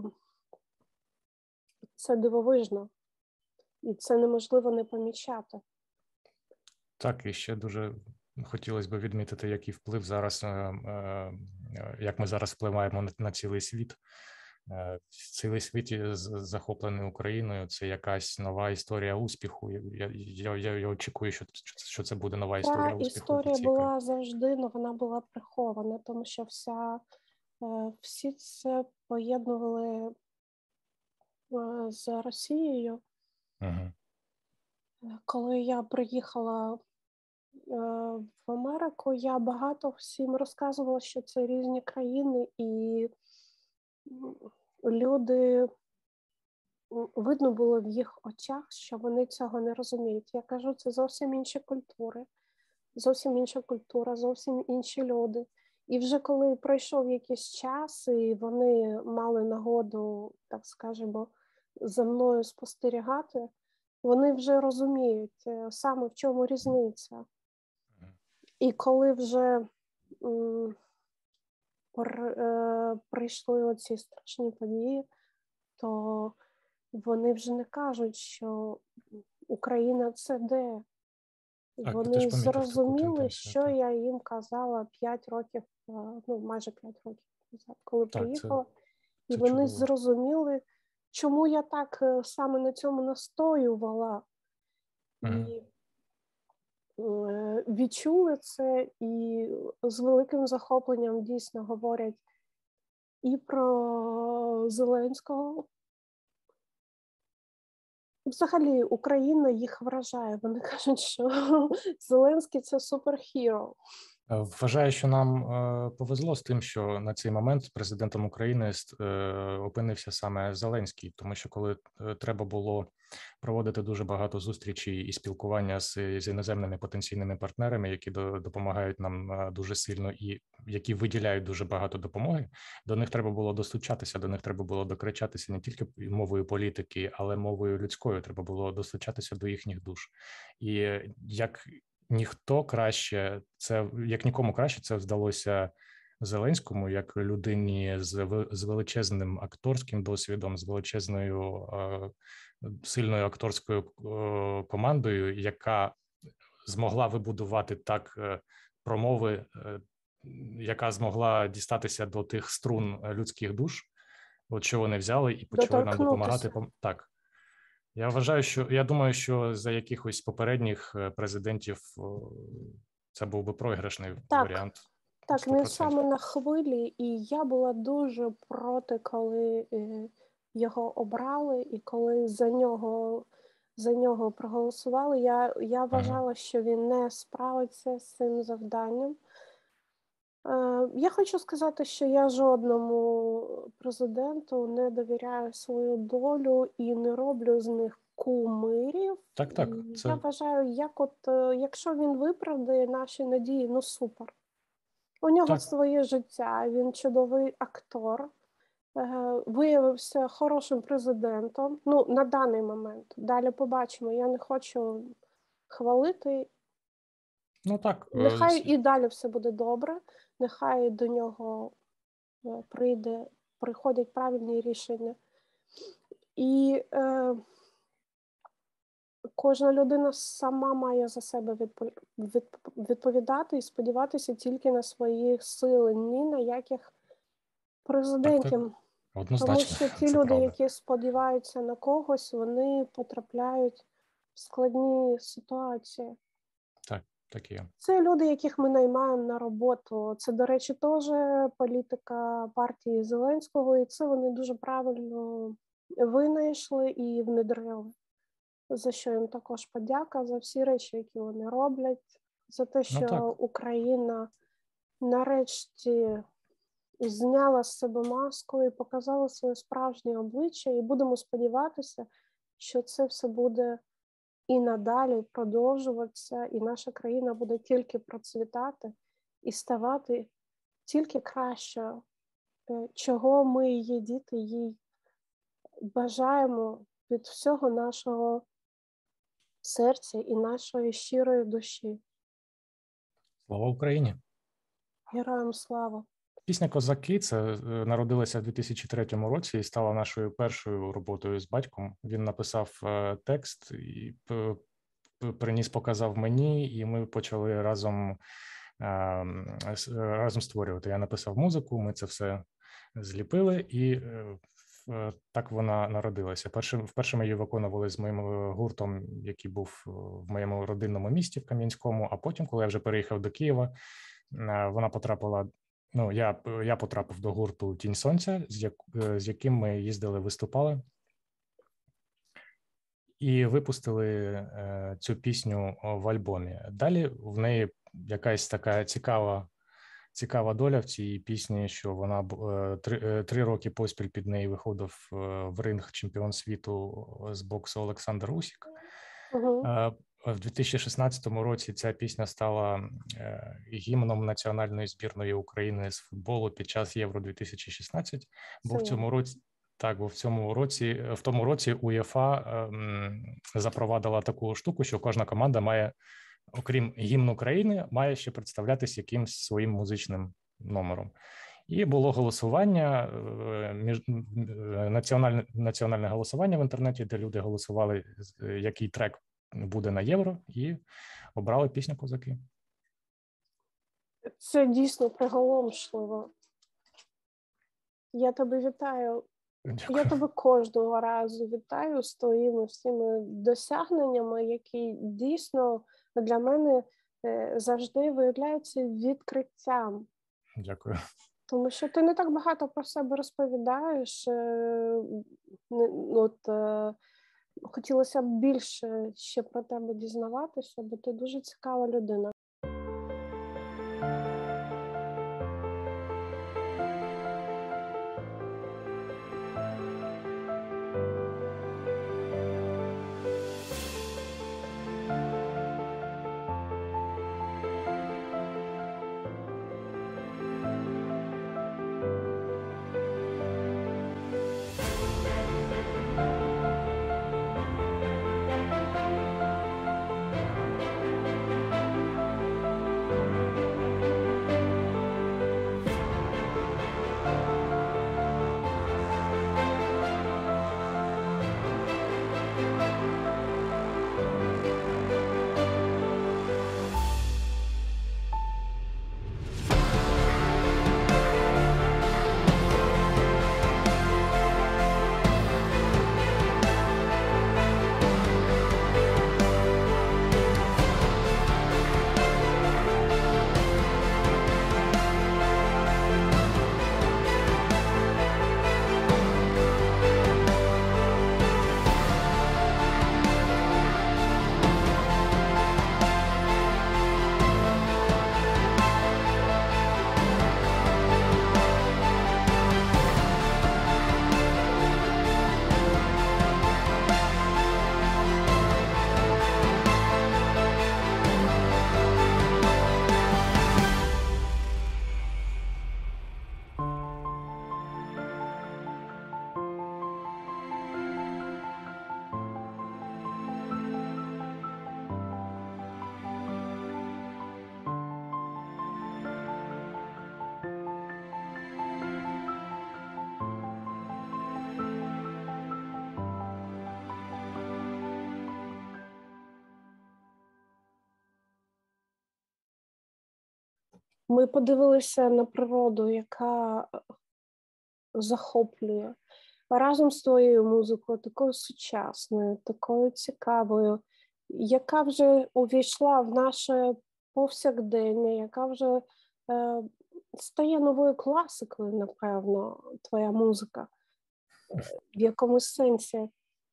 це дивовижно. І це неможливо не помічати. Так, і ще дуже хотілося б відмітити, який вплив зараз, як ми зараз впливаємо на цілий світ. Цілий світ захоплений Україною, це якась нова історія успіху. Я очікую, що це буде нова історія успіху. Історія була завжди, але вона була прихована, тому що всі це поєднували з Росією. Угу. Коли я приїхала в Америку, я багато всім розказувала, що це різні країни, і люди, видно було в їх очах, що вони цього не розуміють. Я кажу, це зовсім інші культури, зовсім інша культура, зовсім інші люди. І вже коли пройшов якийсь час, і вони мали нагоду, так скажемо, за мною спостерігати, вони вже розуміють саме в чому різниця. І коли вже прийшли оці страшні події, то вони вже не кажуть, що Україна – це де. Так, вони зрозуміли, що я їм казала 5 років, майже 5 років назад, коли приїхала. І вони чудово зрозуміли, чому я так саме на цьому настоювала. І відчули це, і з великим захопленням дійсно говорять і про Зеленського. Взагалі, Україна їх вражає. Вони кажуть, що Зеленський – це суперхіро. Вважаю, що нам повезло з тим, що на цей момент президентом України опинився саме Зеленський, тому що коли треба було проводити дуже багато зустрічей і спілкування з іноземними потенційними партнерами, які допомагають нам дуже сильно і які виділяють дуже багато допомоги, до них треба було достучатися, до них треба було докричатися не тільки мовою політики, але мовою людською, треба було достучатися до їхніх душ. І як нікому краще це вдалося Зеленському, як людині з величезним акторським досвідом, з величезною сильною акторською командою, яка змогла вибудувати так промови, яка змогла дістатися до тих струн людських душ, от що вони взяли і почали нам допомагати. Так. Я думаю, що за якихось попередніх президентів це був би програшний варіант. Так, 100%. не саме на хвилі, і я була дуже проти, коли його обрали, і коли за нього проголосували. Я вважала, що він не справиться з цим завданням. Я хочу сказати, що я жодному президенту не довіряю свою долю і не роблю з них кумирів. Так. Я вважаю, якщо він виправдає наші надії, супер. У нього своє життя, він чудовий актор, виявився хорошим президентом, на даний момент. Далі побачимо, я не хочу хвалити. Нехай і далі все буде добре, нехай до нього приходять правильні рішення. І кожна людина сама має за себе відповідати і сподіватися тільки на свої сили, ні на яких президентів. Однозначно. Тому що ті люди, які сподіваються на когось, вони потрапляють в складні ситуації. Так є. Це люди, яких ми наймаємо на роботу. Це, до речі, теж політика партії Зеленського, і це вони дуже правильно винайшли і внедрили. За що їм також подяка, за всі речі, які вони роблять, за те, що Україна нарешті зняла з себе маску і показала своє справжнє обличчя, і будемо сподіватися, що це все буде і надалі продовжуватися, і наша країна буде тільки процвітати і ставати тільки кращою, чого ми, її діти, їй бажаємо від всього нашого серця і нашої щирої душі. Слава Україні! Героям слава! Пісня «Козаки» це народилася в 2003 році і стала нашою першою роботою з батьком. Він написав текст і приніс, показав мені, і ми почали разом створювати. Я написав музику, ми це все зліпили, і так вона народилася. Вперше ми її виконували з моїм гуртом, який був в моєму родинному місті в Кам'янському, а потім, коли я вже переїхав до Києва, вона потрапила. Я потрапив до гурту «Тінь сонця», з яким ми їздили, виступали. І випустили цю пісню в альбомі. Далі в неї якась така цікава доля в цій пісні, що вона 3 роки поспіль під неї виходив в ринг чемпіон світу з боксу Олександр Усік. В 2016 році ця пісня стала гімном національної збірної України з футболу під час Євро-2016, бо в тому році УЄФА запровадила таку штуку, що кожна команда має, окрім гімну країни, має ще представлятись якимсь своїм музичним номером. І було голосування, національне голосування в інтернеті, де люди голосували, який трек буде на Євро, і обрали пісню «Козаки». Це дійсно приголомшливо. Я тебе вітаю. Дякую. Я тебе кожного разу вітаю з твоїми всіми досягненнями, які дійсно для мене завжди виявляються відкриттям. Дякую. Тому що ти не так багато про себе розповідаєш. Хотілося б більше ще про тебе дізнаватися, бо ти дуже цікава людина. Ми подивилися на природу, яка захоплює. Разом з твоєю музикою, такою сучасною, такою цікавою, яка вже увійшла в наше повсякдення, яка вже стає новою класикою, напевно, твоя музика, в якомусь сенсі.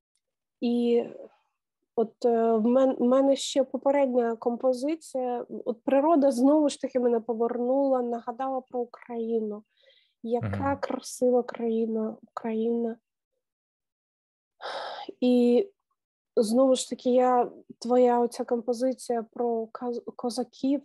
І от в мене ще попередня композиція, от природа знову ж таки мене повернула, нагадала про Україну. Яка красива країна, Україна. І знову ж таки, твоя оця композиція про козаків,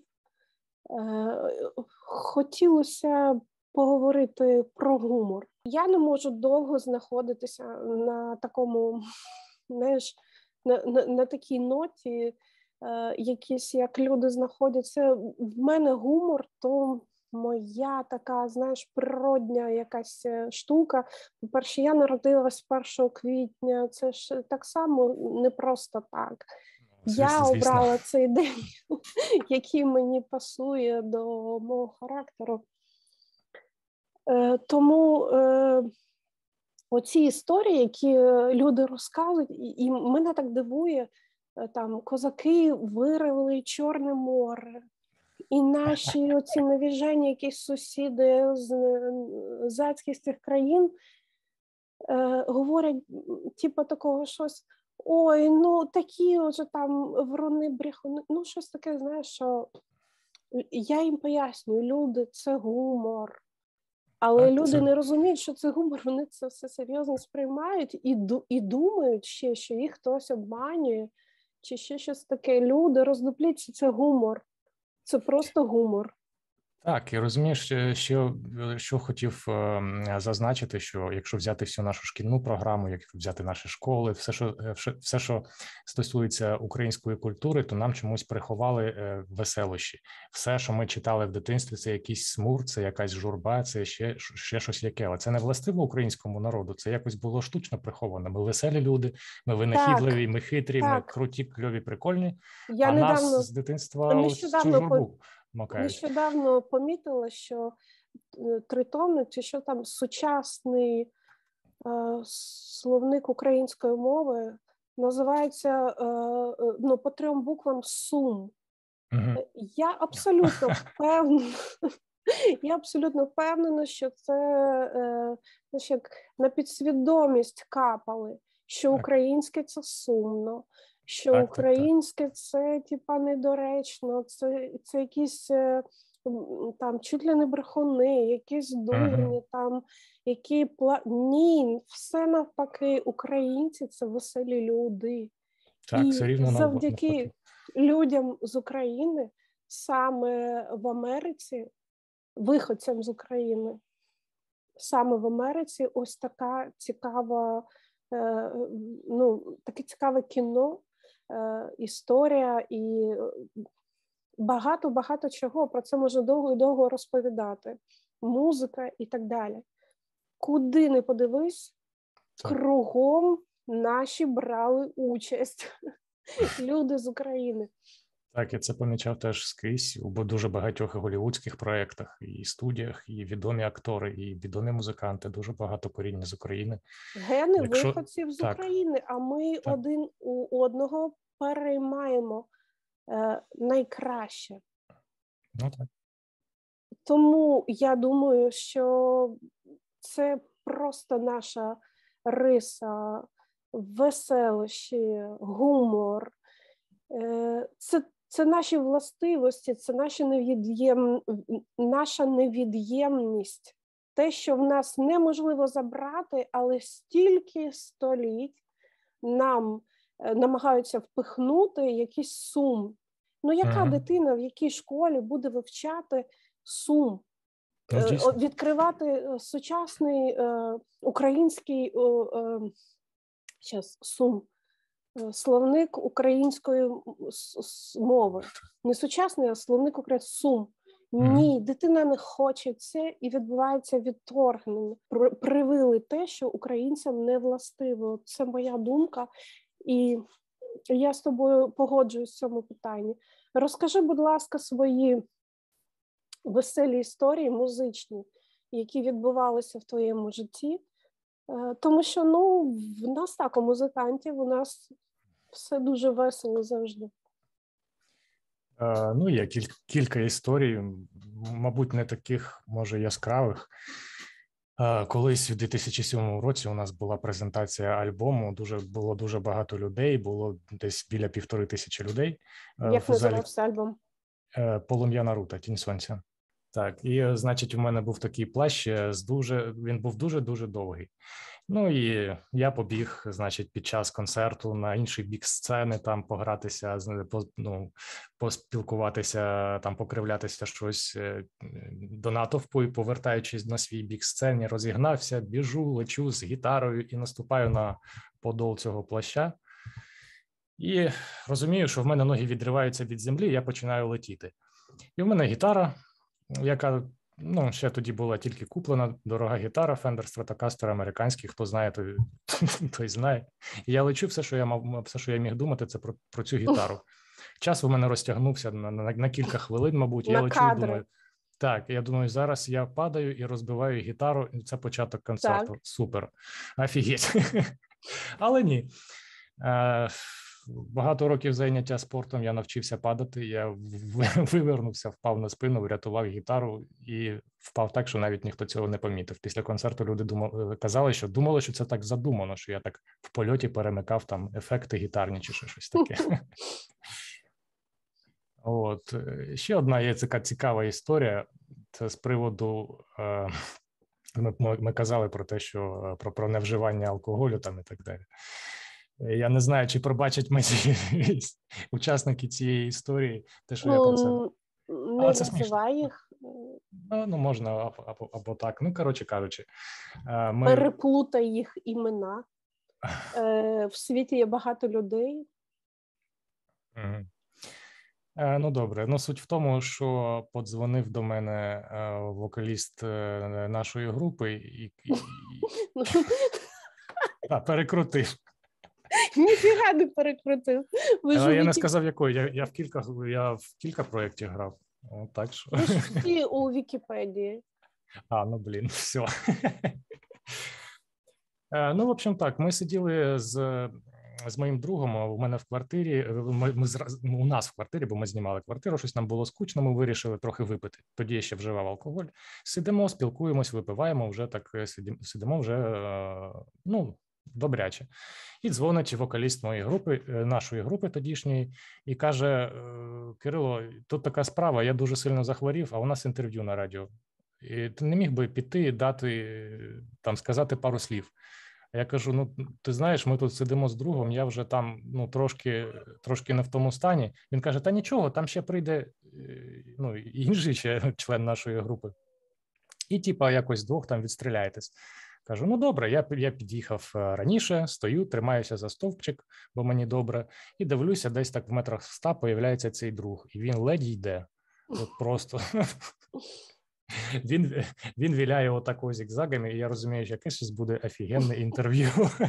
хотілося поговорити про гумор. Я не можу довго знаходитися на такому, знаєш, на такій ноті, якісь, як люди знаходяться. В мене гумор, то моя така, знаєш, природня якась штука. По-перше, я народилась 1 квітня, це ж так само не просто так. Я обрала цей день, який мені пасує до мого характеру. Тому оці історії, які люди розказують, і мене так дивує, там козаки вирили Чорне море, і наші оці навіжені якісь сусіди з азіатських цих країн говорять, типу такого щось, ой, ну такі вже там вруни, брехуни, ну щось таке, знаєш, що я їм пояснюю, люди, це гумор. Але люди не розуміють, що це гумор, вони це все серйозно сприймають і думають ще, що їх хтось обманює, чи ще щось таке. Люди, роздупліться, це гумор. Це просто гумор. Так, і розумієш, що хотів зазначити, що якщо взяти всю нашу шкільну програму, якщо взяти наші школи, все, що стосується української культури, то нам чомусь приховали веселощі. Все, що ми читали в дитинстві, це якийсь смур, це якась журба, це ще щось яке. Але це не властиво українському народу, це якось було штучно приховано. Ми веселі люди, ми винахідливі, ми хитрі, ми круті, кльові, прикольні, нас з дитинства цю журбу. Нещодавно помітила, що тритомник, чи що там, сучасний словник української мови називається по 3 буквам «сум». Я абсолютно впевнена, що це як на підсвідомість капали, що українське – це сумно, що українське це типа недоречно, це якісь там чуть ли не брехуни, якісь дурні, там які ні, все навпаки, українці це веселі люди. Так, і все рівно завдяки людям з України саме в Америці, виходцям з України, саме в Америці ось така цікава, таке цікаве кіно, історія і багато чого. Про це можна довго і довго розповідати. Музика і так далі. Куди не подивись, кругом наші брали участь. Люди з України. Так, я це помічав теж скрізь у дуже багатьох голівудських проєктах і студіях, і відомі актори, і відомі музиканти, дуже багато коріння з України. Гени виходців з України, а ми один у одного переймаємо найкраще. Ну так. Тому я думаю, що це просто наша риса, веселощі, гумор. Це наші властивості, це наша невід'ємність. Те, що в нас неможливо забрати, але стільки століть нам намагаються впихнути якийсь сум. Ну, яка дитина в якій школі буде вивчати сум? Відкривати сучасний український сум. Словник української мови. Не сучасний, а словник української сум. Ні, дитина не хоче це, і відбувається відторгнення. Привили те, що українцям не властиво. Це моя думка, і я з тобою погоджуюсь в цьому питанні. Розкажи, будь ласка, свої веселі історії музичні, які відбувалися в твоєму житті. Тому що, в нас так, у музикантів, у нас все дуже весело завжди. Є кілька історій, мабуть, не таких, може, яскравих. Колись у 2007 році у нас була презентація альбому, було дуже багато людей, було десь біля 1500 людей. Як називався альбом? «Полум'я Наруто. Тінь сонця». Так, і, значить, у мене був такий плащ, він був дуже-дуже довгий. Ну і я побіг, значить, під час концерту на інший бік сцени, там погратися, поспілкуватися, там покривлятися щось до натовпу, і повертаючись на свій бік сцени, розігнався, біжу, лечу з гітарою і наступаю на подол цього плаща. І розумію, що в мене ноги відриваються від землі, я починаю летіти. І в мене гітара, яка, ще тоді була тільки куплена, дорога гітара, Fender Stratocaster американський, хто знає, той знає. І я лечу, все, що я міг думати, це про цю гітару. Час у мене розтягнувся на кілька хвилин, мабуть. Я лечу і думаю, так, я думаю, зараз я падаю і розбиваю гітару, і це початок концерту. Так. Супер, офігеть. Але ні. Багато років заняття спортом, я навчився падати, я вивернувся, впав на спину, врятував гітару і впав так, що навіть ніхто цього не помітив. Після концерту люди думали, що це так задумано, що я так в польоті перемикав там ефекти гітарні чи щось таке. От. Ще одна є така цікава історія, це з приводу, ми казали про те, що про невживання алкоголю там і так далі. Я не знаю, чи пробачать мені учасники цієї історії, те, що я про це... Не називай їх. Можна або так. Коротше кажучи. Переплутай їх імена. В світі є багато людей. Добре. Суть в тому, що подзвонив до мене вокаліст нашої групи і перекрутив. Ніфіга не перекрутив. Я не сказав, якої. Я в кілька проєктів грав. Так що. Ви ж всі у Вікіпедії. Все. В общем, так, ми сиділи з моїм другом у мене в квартирі, у нас в квартирі, бо ми знімали квартиру, щось нам було скучно, ми вирішили трохи випити. Тоді я ще вживав алкоголь. Сидимо, спілкуємось, випиваємо, вже так сидимо вже, добряче. І дзвонить вокаліст моєї групи, нашої групи тодішньої, і каже: Кирило, тут така справа, я дуже сильно захворів, а у нас інтерв'ю на радіо. І ти не міг би піти, дати, там, сказати пару слів. А я кажу, ти знаєш, ми тут сидимо з другом, я вже там, трошки не в тому стані. Він каже, та нічого, там ще прийде, інший ще член нашої групи. І, якось двох там відстріляєтесь. Кажу, добре, я під'їхав раніше, стою, тримаюся за стовпчик, бо мені добре, і дивлюся, десь так в метрах 100 появляється цей друг, і він ледь йде, от просто. Він віляє отако зігзагами, і я розумію, що якесь буде офігенне інтерв'ю.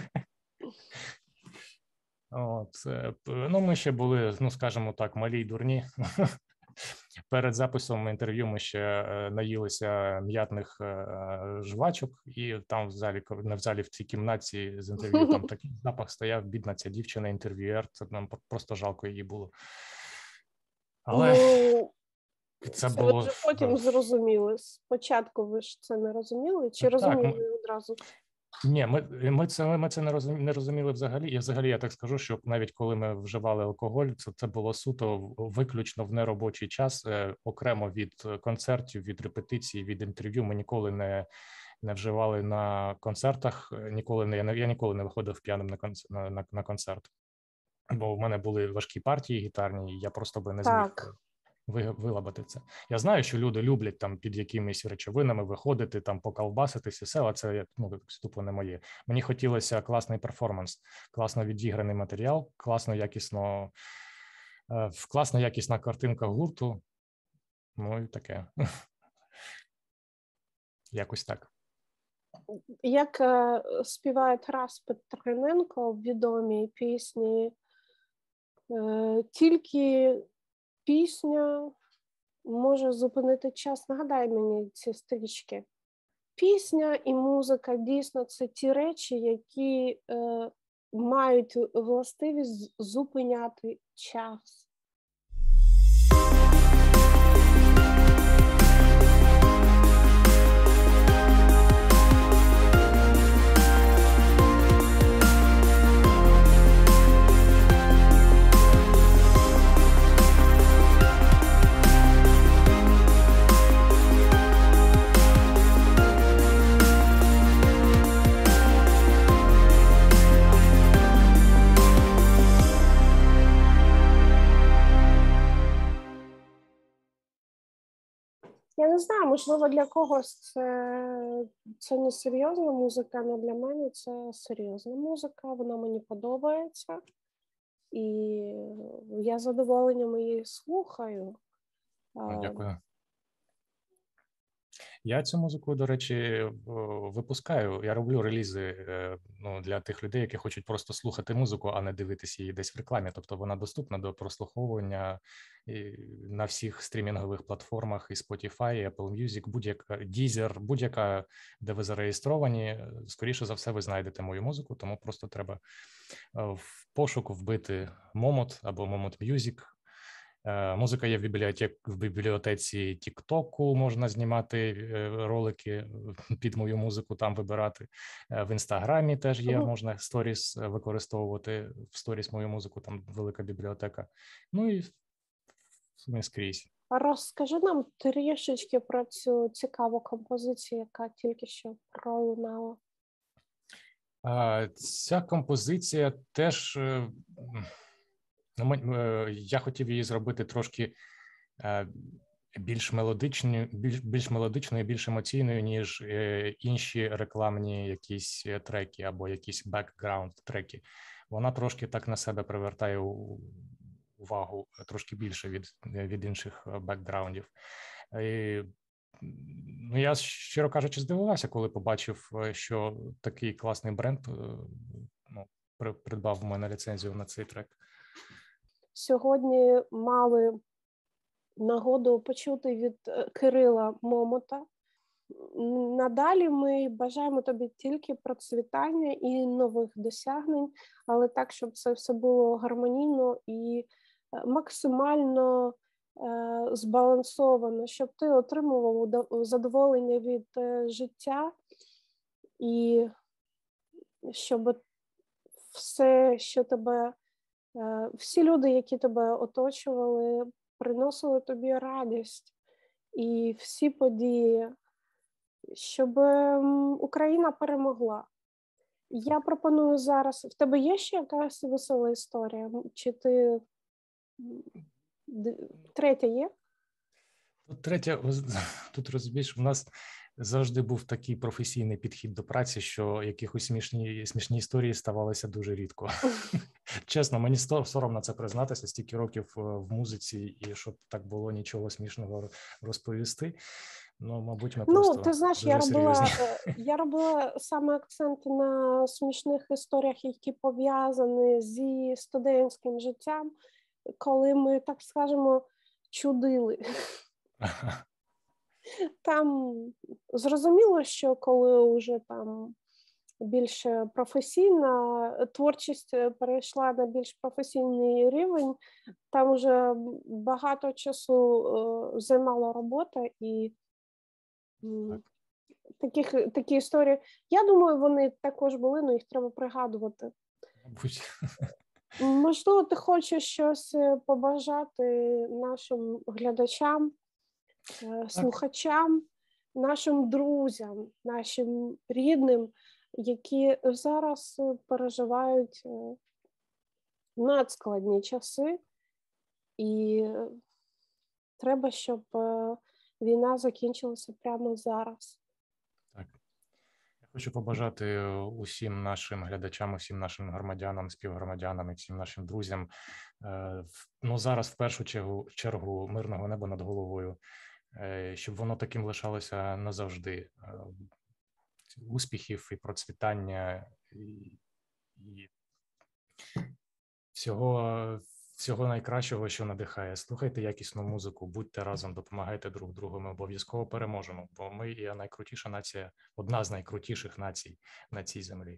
Ми ще були, скажімо так, малі й дурні. Перед записом інтерв'ю ми ще наїлися м'ятних жвачок, і там в залі в цій кімнаті з інтерв'ю там такий запах стояв, бідна ця дівчина, інтерв'юер, це нам просто жалко її було. Але це було... Ви вже потім зрозуміли. Спочатку ви ж це не розуміли? Чи розуміли одразу? Ні, ми це не розуміли взагалі. І взагалі я так скажу, що навіть коли ми вживали алкоголь, це було суто виключно в неробочий час, окремо від концертів, від репетицій, від інтерв'ю. Ми ніколи не вживали на концертах, я ніколи не виходив п'яним на концерт. Бо в мене були важкі партії гітарні, і я просто би не зміг вилабати це. Я знаю, що люди люблять там під якимись речовинами виходити, там поколбаситись і все, але це тупо не моє. Мені хотілося класний перформанс, класно відіграний матеріал, класна якісна картинка гурту. І таке. Якось так. Як співає Тарас Петриненко в відомій пісні, тільки пісня може зупинити час. Нагадай мені ці стрічки. Пісня і музика, дійсно, це ті речі, які мають властивість зупиняти час. не знаю, можливо, для когось це не серйозна музика, але для мене це серйозна музика, вона мені подобається. І я з задоволенням її слухаю. Дякую. Я цю музику, до речі, випускаю. Я роблю релізи для тих людей, які хочуть просто слухати музику, а не дивитися її десь в рекламі. Тобто вона доступна до прослуховування на всіх стрімінгових платформах, і Spotify, і Apple Music, будь-яка Deezer, будь-яка, де ви зареєстровані. Скоріше за все, ви знайдете мою музику, тому просто треба в пошук вбити Momot або Momot Music. Музика є в бібліотеці TikTok, можна знімати ролики під мою музику, там вибирати. В Інстаграмі теж є, можна сторіс використовувати, в сторіс мою музику, там велика бібліотека. Ну і скрізь. Розкажи нам трішечки про цю цікаву композицію, яка тільки що пролунала. Ця композиція теж... Я хотів її зробити трошки більш мелодичною, більш емоційною, ніж інші рекламні якісь треки або якісь бекграунд-треки. Вона трошки так на себе привертає увагу, трошки більше від інших бекграундів. Я, щиро кажучи, здивувався, коли побачив, що такий класний бренд придбав у мене ліцензію на цей трек. Сьогодні мали нагоду почути від Кирила Момота. Надалі ми бажаємо тобі тільки процвітання і нових досягнень, але так, щоб це все було гармонійно і максимально збалансовано, щоб ти отримував задоволення від життя і щоб все, що тебе... Всі люди, які тебе оточували, приносили тобі радість і всі події, щоб Україна перемогла. Я пропоную зараз... В тебе є ще якась весела історія? Чи ти... Третя є? Третя, тут розумієш, у нас завжди був такий професійний підхід до праці, що якихось смішні історії ставалися дуже рідко. Чесно, мені соромно це признатися, стільки років в музиці, і щоб так було нічого смішного розповісти. Мабуть, ми просто ти знаєш, я робила саме акцент на смішних історіях, які пов'язані зі студентським життям, коли ми, так скажемо, чудили. Там зрозуміло, що коли вже там більш професійна творчість перейшла на більш професійний рівень, там вже багато часу займала робота і такі історії. Я думаю, вони також були, але їх треба пригадувати. Можливо, ти хочеш щось побажати нашим глядачам, слухачам, нашим друзям, нашим рідним, які зараз переживають надскладні часи, і треба, щоб війна закінчилася прямо зараз. Так. Я хочу побажати усім нашим глядачам, усім нашим громадянам, співгромадянам і всім нашим друзям, зараз в першу чергу мирного неба над головою, щоб воно таким лишалося назавжди. Успіхів і процвітання, і всього найкращого, що надихає. Слухайте якісну музику, будьте разом, допомагайте друг другу, ми обов'язково переможемо, бо ми є найкрутіша нація, одна з найкрутіших націй на цій землі.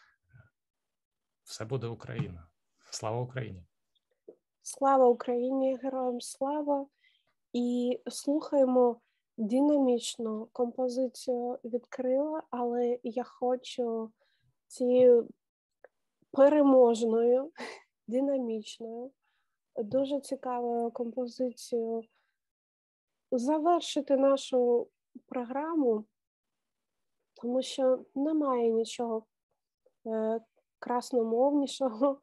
Все буде Україна. Слава Україні! Слава Україні, героям слава! І слухаємо динамічну композицію від Крила, але я хочу цією переможною, динамічною, дуже цікавою композицією завершити нашу програму, тому що немає нічого красномовнішого,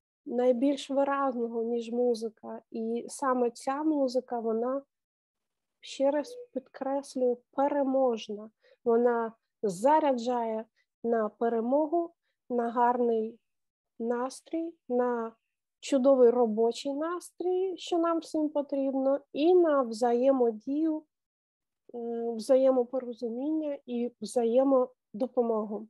найбільш виразного, ніж музика. І саме ця музика, вона ще раз підкреслюю, переможна. Вона заряджає на перемогу, на гарний настрій, на чудовий робочий настрій, що нам всім потрібно, і на взаємодію, взаємопорозуміння і взаємодопомогу.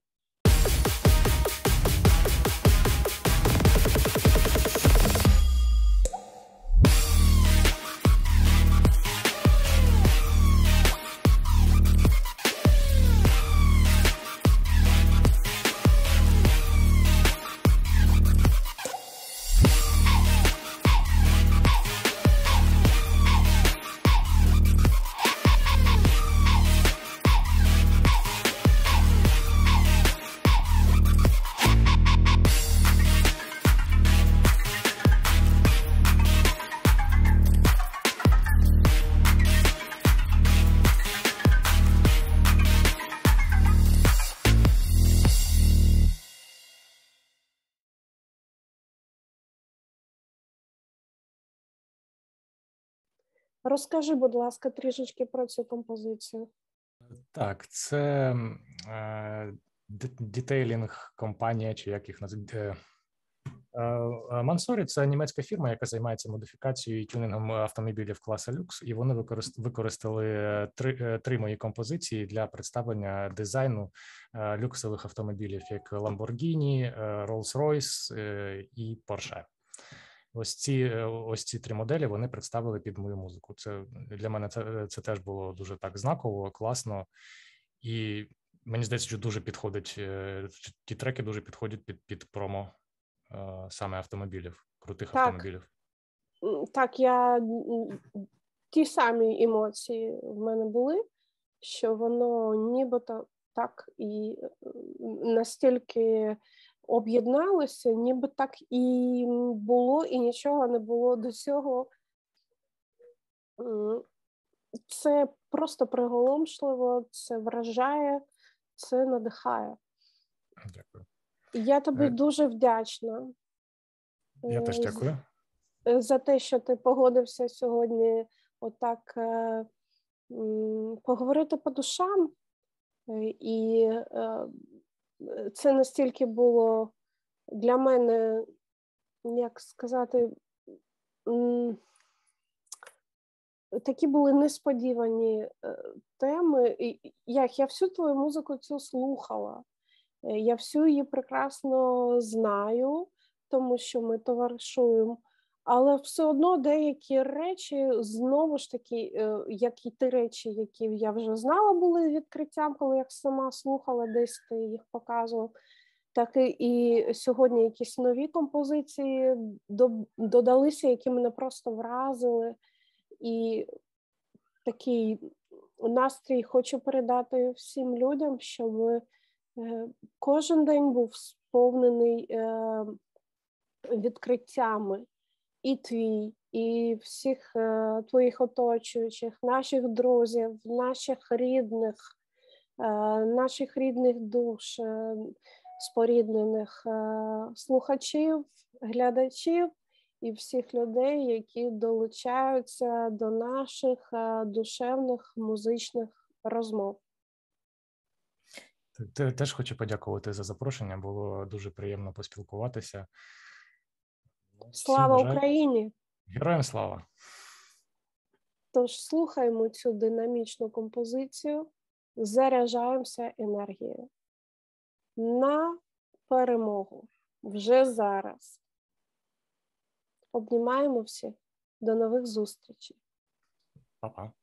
Розкажи, будь ласка, трішечки про цю композицію. Так, це детейлінг компанія, чи як їх називають. Mansory – це німецька фірма, яка займається модифікацією і тюнінгом автомобілів класу люкс, і вони використали три мої композиції для представлення дизайну люксових автомобілів, як Lamborghini, Rolls-Royce і Porsche. Ось ці три моделі вони представили під мою музику. Це для мене це теж було дуже так знаково, класно. І мені здається, що дуже підходить, ті треки дуже підходять під промо саме автомобілів, крутих автомобілів. Так, ті самі емоції в мене були, що воно нібито так і настільки об'єдналося, ніби так і було, і нічого не було до цього. Це просто приголомшливо, це вражає, це надихає. Дякую. Я тобі дуже вдячна. Я теж дякую. За те, що ти погодився сьогодні отак поговорити по душам. І це настільки було для мене, як сказати, такі були несподівані теми. Я всю твою музику цю слухала. Я всю її прекрасно знаю, тому що ми товаришуємо. Але все одно деякі речі, знову ж таки, як і ті речі, які я вже знала, були відкриттям, коли я сама слухала, десь ти їх показував, так і сьогодні якісь нові композиції додалися, які мене просто вразили. І такий настрій хочу передати всім людям, щоб кожен день був сповнений відкриттям. І твій, і всіх твоїх оточуючих, наших друзів, наших рідних душ, споріднених слухачів, глядачів і всіх людей, які долучаються до наших душевних музичних розмов. Теж хочу подякувати за запрошення, було дуже приємно поспілкуватися. Слава Україні! Героям слава! Тож слухаємо цю динамічну композицію, заряджаємося енергією на перемогу вже зараз. Обнімаємо всіх. До нових зустрічей. Па-па.